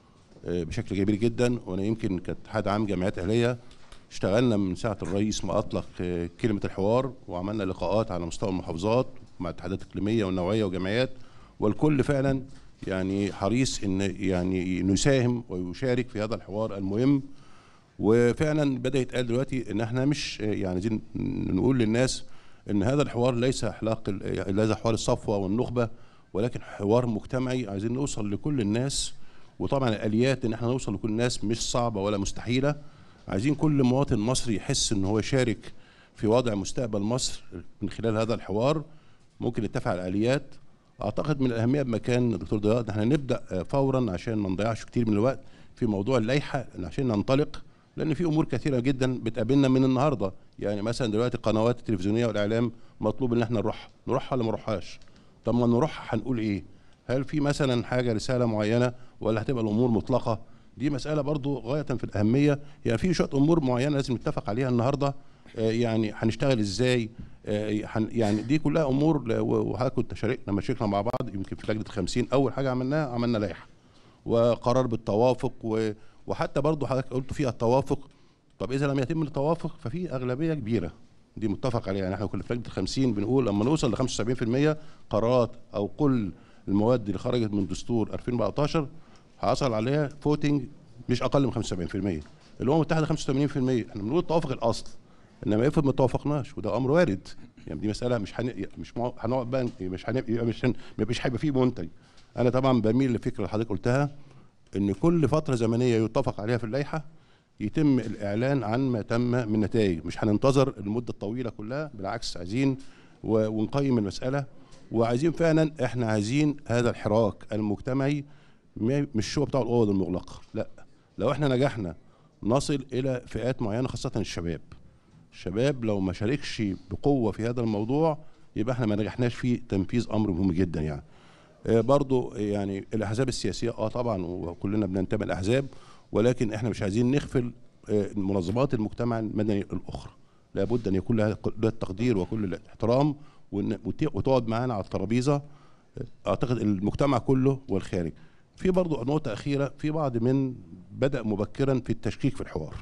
بشكل كبير جدا. وانا يمكن كاتحاد عام جمعيات اهليه اشتغلنا من ساعه الرئيس ما اطلق كلمه الحوار، وعملنا لقاءات على مستوى المحافظات مع الاتحادات الاقليميه والنوعيه وجمعيات، والكل فعلا يعني حريص ان يعني يساهم ويشارك في هذا الحوار المهم. وفعلا بدا يتقال دلوقتي ان احنا مش يعني عايزين نقول للناس ان هذا الحوار ليس احلاق ليس حوار الصفوه والنخبه، ولكن حوار مجتمعي عايزين نوصل لكل الناس. وطبعا الاليات ان احنا نوصل لكل الناس مش صعبه ولا مستحيله. عايزين كل مواطن مصري يحس ان هو يشارك في وضع مستقبل مصر من خلال هذا الحوار. ممكن نتفق على الاليات. اعتقد من الاهميه بمكان دكتور ضياء ان احنا نبدا فورا عشان ما نضيعش كتير من الوقت في موضوع اللائحه عشان ننطلق، لان في امور كثيره جدا بتقابلنا من النهارده. يعني مثلا دلوقتي القنوات التلفزيونيه والاعلام مطلوب ان احنا نروح نروح ولا ما نروحهاش؟ طب ما نروح هنقول ايه؟ هل في مثلا حاجه رساله معينه ولا هتبقى الامور مطلقه؟ دي مساله برضو غايه في الاهميه. يعني في شويه امور معينه لازم نتفق عليها النهارده. آه يعني هنشتغل ازاي؟ آه يعني دي كلها امور، وحضرتك كنت شاركنا لما شاركنا مع بعض يمكن في لجنه خمسين اول حاجه عملناها عملنا لائحه وقرار بالتوافق، وحتى برضو حضرتك قلت فيها التوافق. طب اذا لم يتم التوافق ففي اغلبيه كبيره دي متفق عليها. يعني احنا كنا في لجنه خمسين بنقول لما نوصل ل خمسة وسبعين بالمية قرارات او كل المواد اللي خرجت من دستور ألفين وأربعتاشر حصل عليها فوتنج مش اقل من خمسة وسبعين بالمية. الامم المتحده خمسة وثمانين بالمية. احنا بنقول التوافق الاصل، انما افرض ما توافقناش وده امر وارد، يعني دي مساله مش حن... مش هنقعد بقى مش هنبقى مش هن... مش هيبقى فيه منتج. انا طبعا بميل للفكره اللي حضرتك قلتها ان كل فتره زمنيه يتفق عليها في اللائحه يتم الاعلان عن ما تم من نتائج. مش هننتظر المده الطويله كلها، بالعكس عايزين و... ونقيم المساله. وعايزين فعلا احنا عايزين هذا الحراك المجتمعي مش شو بتاع الاوض المغلقه، لا. لو احنا نجحنا نصل الى فئات معينه خاصه الشباب. الشباب لو ما شاركش بقوه في هذا الموضوع يبقى احنا ما نجحناش في تنفيذ امر مهم جدا. يعني آه برضو يعني الاحزاب السياسيه اه طبعا وكلنا بننتمي الاحزاب، ولكن احنا مش عايزين نغفل آه منظمات المجتمع المدني الاخرى. لابد ان يكون لها التقدير وكل الاحترام وتقعد معانا على الترابيزه. اعتقد المجتمع كله والخارج. في برضو نقطه اخيره، في بعض من بدا مبكرا في التشكيك في الحوار.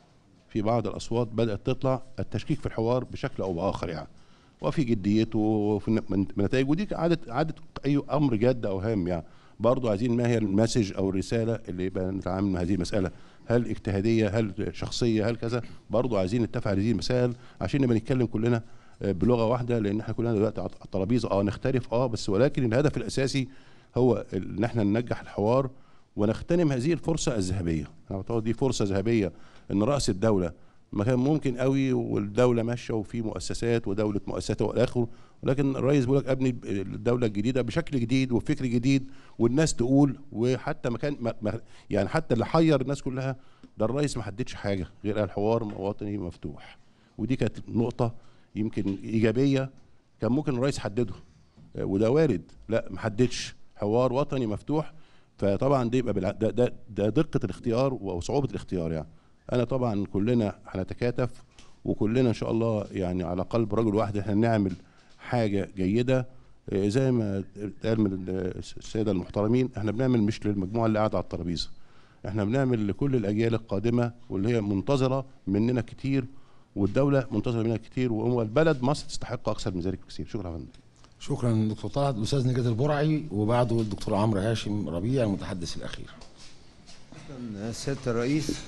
في بعض الاصوات بدات تطلع التشكيك في الحوار بشكل او باخر، يعني وفي جديته وفي نتائجه، ودي عاده عاده اي امر جاد او هام. يعني برضو عايزين ما هي المسج او الرساله اللي يبقى نتعامل مع هذه المساله، هل اجتهاديه هل شخصيه هل كذا. برضو عايزين نتفق على هذه المسائل عشان نبقى نتكلم كلنا بلغه واحده، لان احنا كلنا دلوقتي على الترابيزه اه نختلف اه بس، ولكن الهدف الاساسي هو ان احنا ننجح الحوار ونغتنم هذه الفرصه الذهبيه. انا بعتبر دي فرصه ذهبيه ان راس الدوله ما كان ممكن قوي والدوله ماشيه وفي مؤسسات ودوله مؤسسات والى اخره، ولكن الرئيس بيقول لك ابني الدوله الجديده بشكل جديد وفكر جديد والناس تقول، وحتى ما كان يعني حتى اللي حير الناس كلها ده الرئيس ما حددش حاجه غير الحوار وطني مفتوح، ودي كانت نقطه يمكن ايجابيه كان ممكن الرئيس يحدده وده وارد، لا ما حددش حوار وطني مفتوح. فطبعا دي يبقى ده, ده ده دقه الاختيار وصعوبه الاختيار. يعني انا طبعا كلنا هنتكاتف وكلنا ان شاء الله يعني على قلب رجل واحد احنا نعمل حاجه جيده زي ما قال من الساده المحترمين، احنا بنعمل مش للمجموعه اللي قاعده على الترابيزه، احنا بنعمل لكل الاجيال القادمه واللي هي منتظره مننا كتير والدوله منتظره مننا كتير، وهو البلد مصر تستحق اكثر من ذلك بكثير. شكرا يا فندم. شكرا دكتور طلعت. الاستاذ نجاة البرعي وبعده الدكتور عمرو هاشم ربيع المتحدث الاخير. شكرا سياده الرئيس.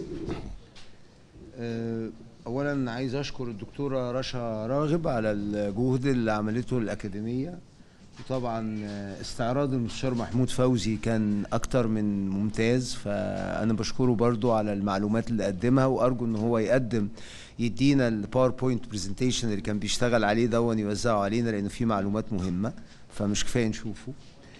اولا عايز اشكر الدكتوره رشا راغب على الجهد اللي عملته الاكاديميه، وطبعا استعراض المستشار محمود فوزي كان اكتر من ممتاز، فانا بشكره برضو على المعلومات اللي قدمها، وارجو ان هو يقدم يدينا الباوربوينت برزنتيشن اللي كان بيشتغل عليه دون يوزعه علينا، لانه فيه معلومات مهمه فمش كفايه نشوفه.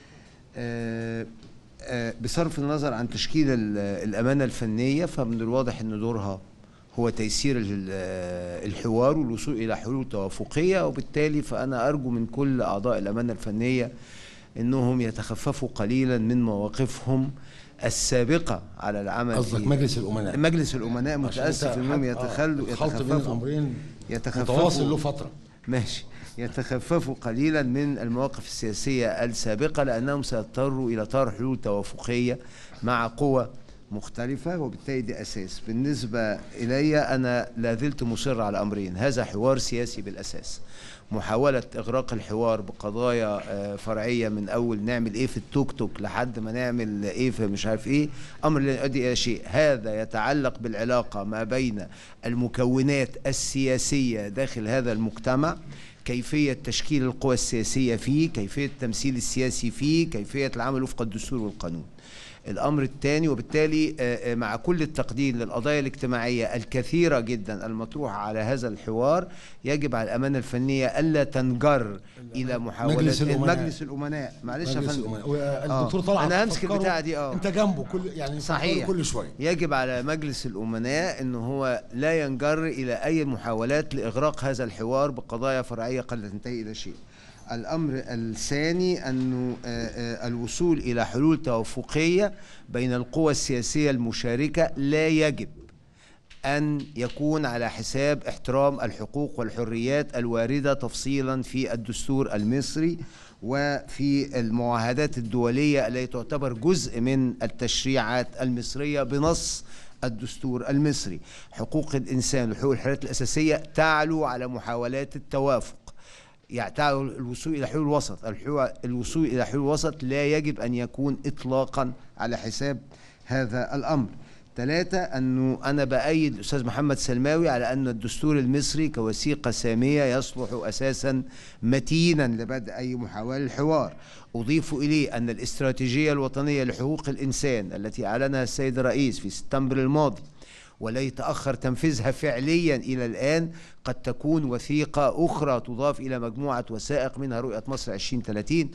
آه آه بصرف النظر عن تشكيل الامانه الفنيه، فمن الواضح ان دورها هو تيسير الحوار والوصول الى حلول توافقيه، وبالتالي فانا ارجو من كل اعضاء الامانه الفنيه انهم يتخففوا قليلا من مواقفهم السابقه على العمل. قصدك مجلس الامناء؟ مجلس الامناء متاسف انهم يتخلوا الخلط بين الامرين يتخففوا متواصل له فتره. ماشي. يتخففوا قليلا من المواقف السياسيه السابقه، لانهم سيضطروا الى طرح حلول توافقيه مع قوى مختلفة، وبالتالي دي أساس. بالنسبة إلي أنا لا زلت مصر على أمرين، هذا حوار سياسي بالأساس، محاولة إغراق الحوار بقضايا فرعية من أول نعمل إيه في التوك توك لحد ما نعمل إيه في مش عارف إيه، أمر لا يؤدي إلى شيء. هذا يتعلق بالعلاقة ما بين المكونات السياسية داخل هذا المجتمع، كيفية تشكيل القوى السياسية فيه، كيفية التمثيل السياسي فيه، كيفية العمل وفق الدستور والقانون. الأمر الثاني، وبالتالي مع كل التقدير للقضايا الاجتماعية الكثيرة جدا المطروحة على هذا الحوار، يجب على الأمانة الفنية ألا تنجر إلى محاولات مجلس الأمناء. مجلس الأمناء معلش يا فندم، الدكتور طلعت أنا همسك البتاعة دي اه أنت جنبه كل يعني صحيح كل شوية. يجب على مجلس الأمناء إن هو لا ينجر إلى أي محاولات لإغراق هذا الحوار بقضايا فرعية قد لا تنتهي إلى شيء. الأمر الثاني أنه الوصول إلى حلول توافقية بين القوى السياسية المشاركة لا يجب أن يكون على حساب احترام الحقوق والحريات الواردة تفصيلا في الدستور المصري وفي المعاهدات الدولية التي تعتبر جزء من التشريعات المصرية بنص الدستور المصري. حقوق الإنسان وحقوق الحريات الأساسية تعلو على محاولات التوافق، يعني الوصول إلى حلول وسط. الوصول إلى حلول وسط لا يجب أن يكون إطلاقا على حساب هذا الأمر. ثلاثة، أنه أنا بأيد الأستاذ محمد سلماوي على أن الدستور المصري كوثيقة سامية يصلح أساسا متينا لبدء أي محاولة للحوار. أضيف إليه أن الاستراتيجية الوطنية لحقوق الإنسان التي أعلنها السيد الرئيس في سبتمبر الماضي ولا يتأخر تنفيذها فعليا إلى الآن قد تكون وثيقة أخرى تضاف إلى مجموعة وثائق منها رؤية مصر عشرين ثلاثين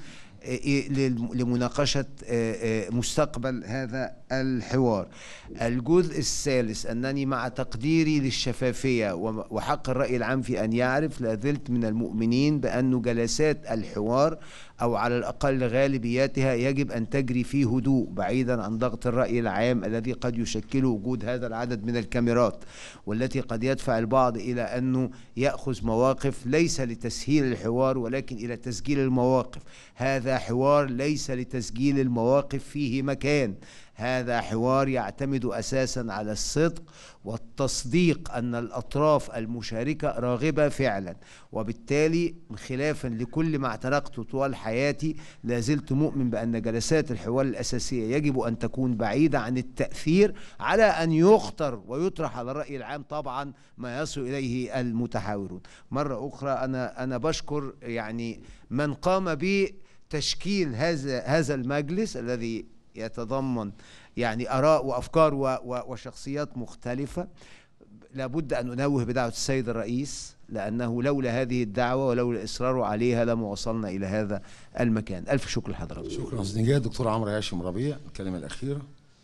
لمناقشة مستقبل هذا الحوار. الجزء الثالث، أنني مع تقديري للشفافية وحق الرأي العام في أن يعرف، لا زلت من المؤمنين بأن جلسات الحوار أو على الأقل غالبياتها يجب أن تجري في هدوء بعيدا عن ضغط الرأي العام الذي قد يشكله وجود هذا العدد من الكاميرات، والتي قد يدفع البعض إلى أنه يأخذ مواقف ليس لتسهيل الحوار ولكن إلى تسجيل المواقف. هذا حوار ليس لتسجيل المواقف فيه مكان، هذا حوار يعتمد أساسا على الصدق والتصديق أن الأطراف المشاركة راغبة فعلا. وبالتالي خلافا لكل ما اعتنقته طوال حياتي، لا زلت مؤمن بأن جلسات الحوار الأساسية يجب أن تكون بعيدة عن التأثير على أن يخطر ويطرح على الرأي العام طبعا ما يصل إليه المتحاورون. مرة أخرى أنا أنا بشكر يعني من قام بتشكيل هذا هذا المجلس الذي يتضمن يعني آراء وأفكار وشخصيات مختلفة. لابد أن أنوه بدعوة السيد الرئيس، لأنه لولا هذه الدعوة ولولا إصراره عليها لما وصلنا إلى هذا المكان. ألف شكر لحضرتك. شكرا أستاذ نجاد. دكتور عمرو هاشم ربيع، الكلمة الأخيرة.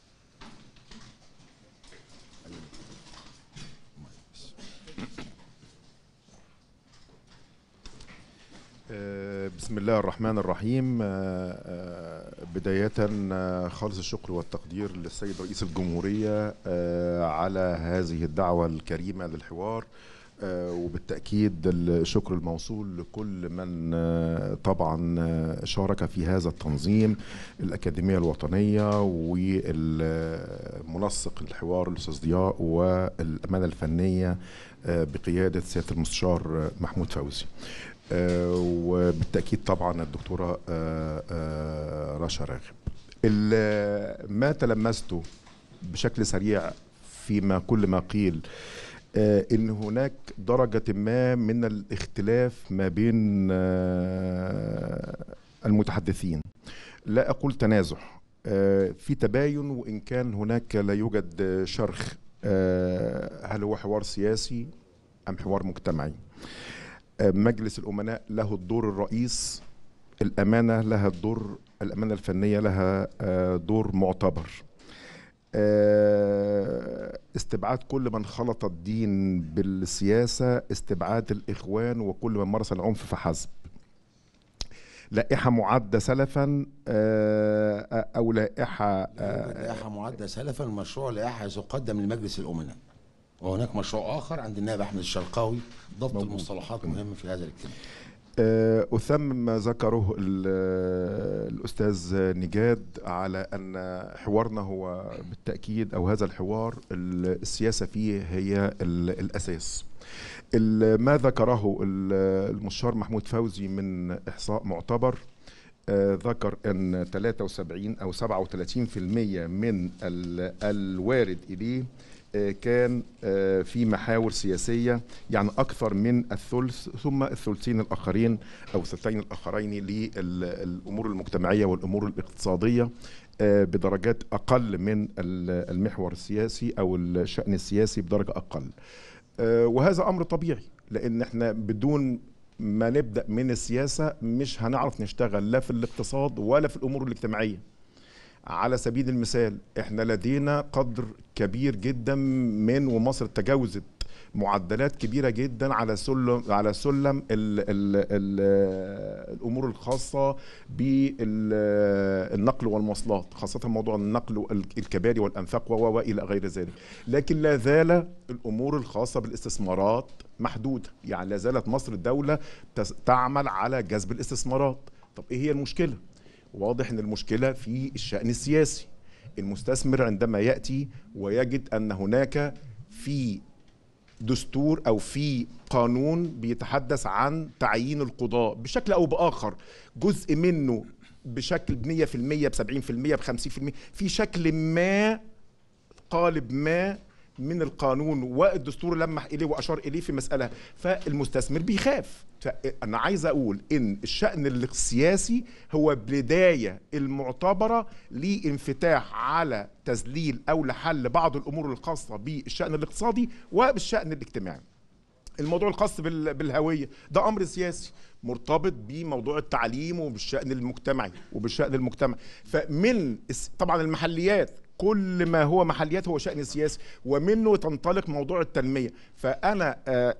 بسم الله الرحمن الرحيم. بداية خالص الشكر والتقدير للسيد رئيس الجمهورية على هذه الدعوة الكريمة للحوار، وبالتأكيد الشكر الموصول لكل من طبعا شارك في هذا التنظيم، الأكاديمية الوطنية والمنسق الحوار الأستاذ ضياء والأمانة الفنية بقيادة سيادة المستشار محمود فوزي، وبالتأكيد طبعا الدكتورة رشا راغب. ما تلمسته بشكل سريع فيما كل ما قيل إن هناك درجة ما من الاختلاف ما بين المتحدثين، لا أقول تنازع، في تباين وإن كان هناك لا يوجد شرخ. هل هو حوار سياسي أم حوار مجتمعي؟ مجلس الأمناء له الدور الرئيس، الأمانة لها الدور، الأمانة الفنية لها دور معتبر. استبعاد كل من خلط الدين بالسياسة، استبعاد الإخوان وكل من مارس العنف فحسب. لائحة معدة سلفا أو لائحة لائحة معدة سلفا، مشروع لائحة يقدم لمجلس الأمناء، وهناك مشروع آخر عند النائب أحمد الشرقاوي. ضبط المصطلحات مهم في هذا الاجتماع. أثمم ما ذكره الأستاذ نجاد على أن حوارنا هو بالتأكيد، أو هذا الحوار السياسة فيه هي الأساس. ما ذكره المستشار محمود فوزي من إحصاء معتبر، ذكر أن ثلاثة وسبعين أو سبعة وثلاثين بالمئة من الوارد إليه كان في محاور سياسية، يعني أكثر من الثلث، ثم الثلثين الآخرين أو الثلثين الآخرين للأمور المجتمعية والأمور الاقتصادية بدرجات أقل من المحور السياسي أو الشأن السياسي بدرجة أقل. وهذا أمر طبيعي، لأن احنا بدون ما نبدأ من السياسة مش هنعرف نشتغل لا في الاقتصاد ولا في الأمور الاجتماعية. على سبيل المثال احنا لدينا قدر كبير جدا من، ومصر تجاوزت معدلات كبيرة جدا على سلم على سلم ال ال ال الامور الخاصة بالنقل والمواصلات، خاصة موضوع النقل الكباري والانفاق والى غير ذلك. لكن لا زال الامور الخاصة بالاستثمارات محدودة، يعني لا زالت مصر الدولة تعمل على جذب الاستثمارات. طب ايه هي المشكلة؟ واضح ان المشكلة في الشأن السياسي. المستثمر عندما يأتي ويجد ان هناك في دستور او في قانون بيتحدث عن تعيين القضاء بشكل او باخر، جزء منه بشكل مئة بالمئة بسبعين بالمئة بخمسين بالمئة، في شكل ما قالب ما من القانون والدستور لمح اليه واشار اليه في مسألة، فالمستثمر بيخاف. فأنا عايز أقول إن الشأن السياسي هو بداية المعتبرة لانفتاح على تذليل أو لحل بعض الأمور الخاصة بالشأن الاقتصادي وبالشأن الاجتماعي. الموضوع الخاص بالهوية ده أمر سياسي مرتبط بموضوع التعليم وبالشأن المجتمعي وبالشأن المجتمعي. فمن طبعا المحليات، كل ما هو محليات هو شأن سياسي، ومنه تنطلق موضوع التنمية. فأنا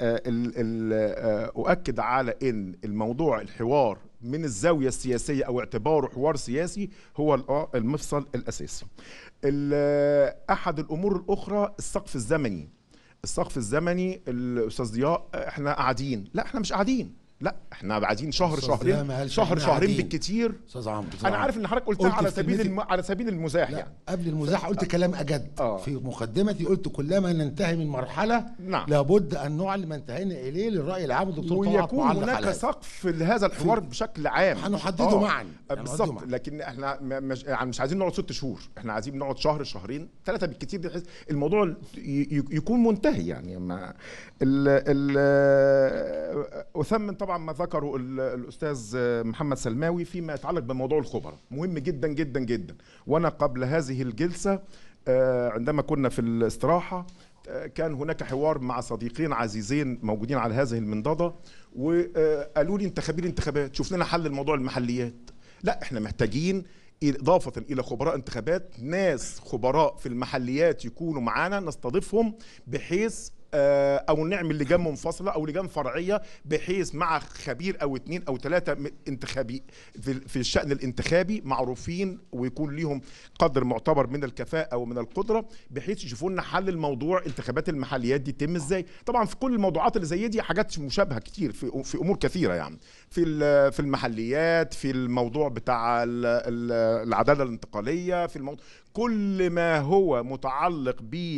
أؤكد على أن الموضوع الحوار من الزاوية السياسية أو اعتباره حوار سياسي هو المفصل الأساسي. أحد الأمور الأخرى السقف الزمني. السقف الزمني الأستاذ ضياء احنا قاعدين، لا احنا مش قاعدين، لا احنا قاعدين شهر شهرين شهر شهرين بالكتير. استاذ عمرو انا عارف ان حضرتك قلتها على سبيل الم... على سبيل المزاح، يعني قبل المزاح قلت كلام اجد. آه. في مقدمتي قلت كلما ننتهي من مرحله نعم. لابد ان نعلن ما انتهينا اليه للراي العام الدكتور طلعت ويكون هناك سقف لهذا الحوار بشكل عام هنحدده آه. معا بالظبط. يعني لكن احنا مش يعني مش عايزين نقعد ست شهور، احنا عايزين نقعد شهر شهرين ثلاثه بالكثير بحيث الموضوع يكون منتهي. يعني ما ال ال اثمن طبعا ما ذكره الأستاذ محمد سلماوي فيما يتعلق بموضوع الخبراء، مهم جدا جدا جدا. وأنا قبل هذه الجلسة عندما كنا في الاستراحة كان هناك حوار مع صديقين عزيزين موجودين على هذه المنضدة، وقالوا لي انت خبير انتخابات، شوف لنا حل الموضوع المحليات. لا، احنا محتاجين إضافة إلى خبراء انتخابات ناس خبراء في المحليات يكونوا معانا نستضيفهم، بحيث او نعمل لجان منفصله او لجان فرعيه، بحيث مع خبير او اثنين او ثلاثه انتخابي في الشان الانتخابي معروفين ويكون ليهم قدر معتبر من الكفاءه ومن القدره، بحيث يشوفوا لنا حل الموضوع انتخابات المحليات دي تتم ازاي. طبعا في كل الموضوعات اللي زي دي حاجات مشابهه كتير في في امور كثيره، يعني في في المحليات، في الموضوع بتاع العداله الانتقاليه، في الموضوع كل ما هو متعلق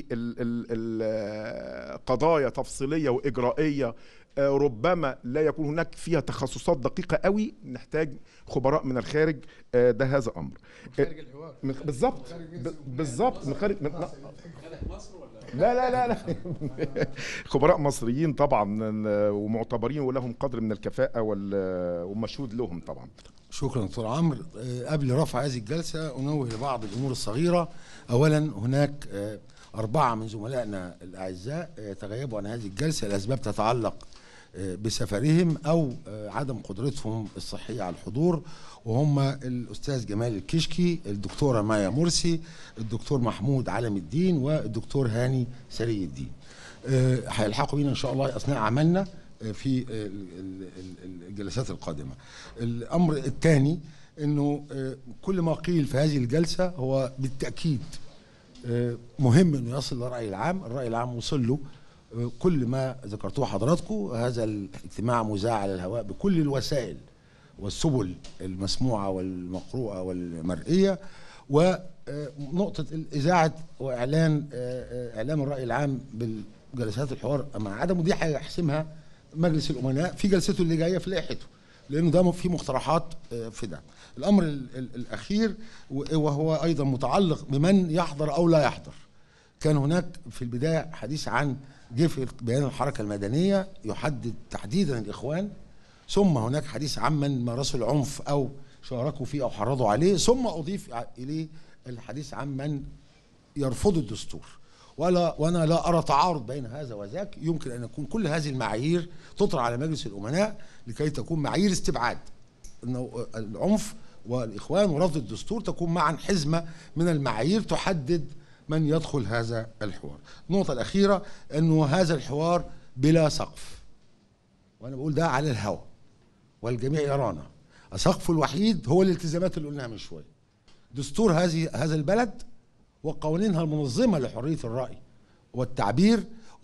بالقضايا تفصيلية وإجرائية ربما لا يكون هناك فيها تخصصات دقيقة قوي، نحتاج خبراء من الخارج. ده هذا أمر خارج الحوار بالظبط بالظبط من خارج من مصر ولا لا لا لا لا خبراء مصريين طبعا ومعتبرين ولهم قدر من الكفاءة ومشهود لهم طبعا. شكرا دكتور عمرو. قبل رفع هذه الجلسة أنوه لبعض الأمور الصغيرة. أولا هناك أربعة من زملائنا الأعزاء يتغيبوا عن هذه الجلسة لأسباب تتعلق بسفرهم أو عدم قدرتهم الصحية على الحضور، وهم الأستاذ جمال الكشكي، الدكتورة مايا مرسي، الدكتور محمود علم الدين، والدكتور هاني سري الدين. هيلحقوا بينا إن شاء الله أثناء عملنا في الجلسات القادمة. الأمر الثاني أنه كل ما قيل في هذه الجلسة هو بالتأكيد مهم أنه يصل للرأي العام. الرأي العام وصل له كل ما ذكرتوه حضراتكم. هذا الاجتماع مذاع على الهواء بكل الوسائل والسبل المسموعة والمقروءة والمرئية، ونقطة إذاعة وإعلان إعلام الرأي العام بالجلسات الحوار مع عدمه دي هيحسمها مجلس الأمناء في جلسته اللي جاية في لائحته، لأنه ده في مقترحات في ده. الأمر الأخير وهو أيضا متعلق بمن يحضر أو لا يحضر. كان هناك في البداية حديث عن جه في بيان الحركة المدنية يحدد تحديدا الإخوان، ثم هناك حديث عن من مارسوا العنف أو شاركوا فيه أو حرضوا عليه، ثم أضيف إليه الحديث عن من يرفضوا الدستور. ولا وأنا لا أرى تعارض بين هذا وذاك. يمكن أن يكون كل هذه المعايير تطرح على مجلس الأمناء لكي تكون معايير استبعاد أنه العنف والإخوان ورفض الدستور تكون معا حزمة من المعايير تحدد من يدخل هذا الحوار. النقطة الأخيرة أنه هذا الحوار بلا سقف، وأنا بقول ده على الهوى والجميع يرانا. السقف الوحيد هو الالتزامات اللي قلناها من شوية، دستور هذه هذا البلد وقوانينها المنظمة لحرية الرأي والتعبير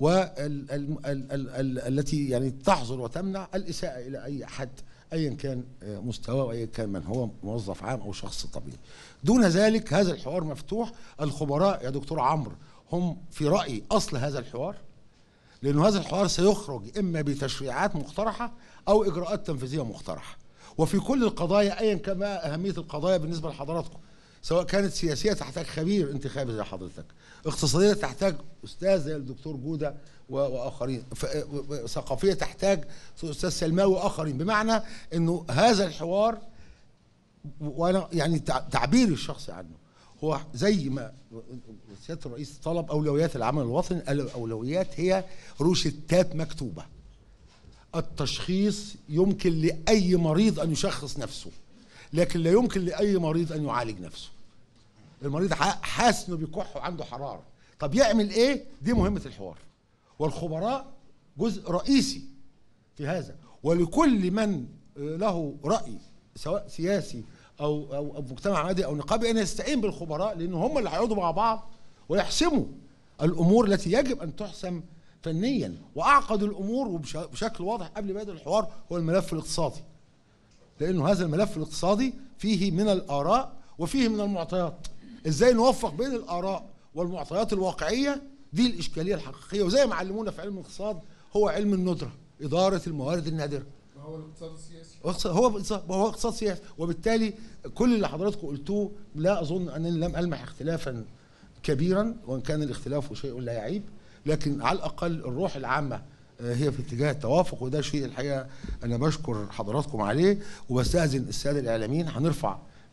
والتي يعني تحظر وتمنع الإساءة إلى أي أحد أيا كان مستواه وأيا كان من هو موظف عام أو شخص طبيعي. دون ذلك هذا الحوار مفتوح. الخبراء يا دكتور عمرو هم في رأيي أصل هذا الحوار، لأنه هذا الحوار سيخرج إما بتشريعات مقترحة أو إجراءات تنفيذية مقترحة، وفي كل القضايا أيا كان ما أهمية القضايا بالنسبة لحضراتكم، سواء كانت سياسية تحتاج خبير انتخابي زي حضرتك، اقتصادية تحتاج أستاذ زي الدكتور جودة وآخرين، ثقافية تحتاج أستاذ سلماوي وآخرين. بمعنى أنه هذا الحوار وأنا يعني تعبيري الشخصي عنه هو زي ما سيادة الرئيس طلب أولويات العمل الوطني. الأولويات هي روشتات مكتوبة. التشخيص يمكن لأي مريض أن يشخص نفسه، لكن لا يمكن لأي مريض أن يعالج نفسه. المريض حاسس إنه بيكح وعنده حرارة، طب يعمل إيه؟ دي مهمة الحوار، والخبراء جزء رئيسي في هذا. ولكل من له رأي سواء سياسي أو أو مجتمع مدني أو نقابي أن يستعين بالخبراء، لأن هم اللي هيقعدوا مع بعض ويحسموا الأمور التي يجب أن تحسم فنيا. وأعقد الأمور وبشكل واضح قبل بدء الحوار هو الملف الاقتصادي، لأنه هذا الملف الاقتصادي فيه من الآراء وفيه من المعطيات. إزاي نوفق بين الآراء والمعطيات الواقعية؟ دي الإشكالية الحقيقية. وزي ما علمونا في علم الاقتصاد هو علم الندرة، إدارة الموارد النادرة. هو الاقتصاد السياسي هو هو اقتصاد سياسي. وبالتالي كل اللي حضراتكم قلتوه لا أظن أنني لم ألمح اختلافا كبيرا، وإن كان الاختلاف شيء لا يعيب، لكن على الأقل الروح العامة هي في اتجاه التوافق، وده شيء الحقيقة أنا بشكر حضراتكم عليه. وبستأذن السادة الإعلاميين هنرفع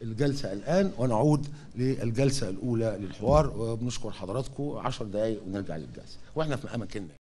الجلسة الآن ونعود للجلسة الأولى للحوار، وبنشكر حضراتكم عشر دقايق ونرجع للجلسة وإحنا في أماكننا.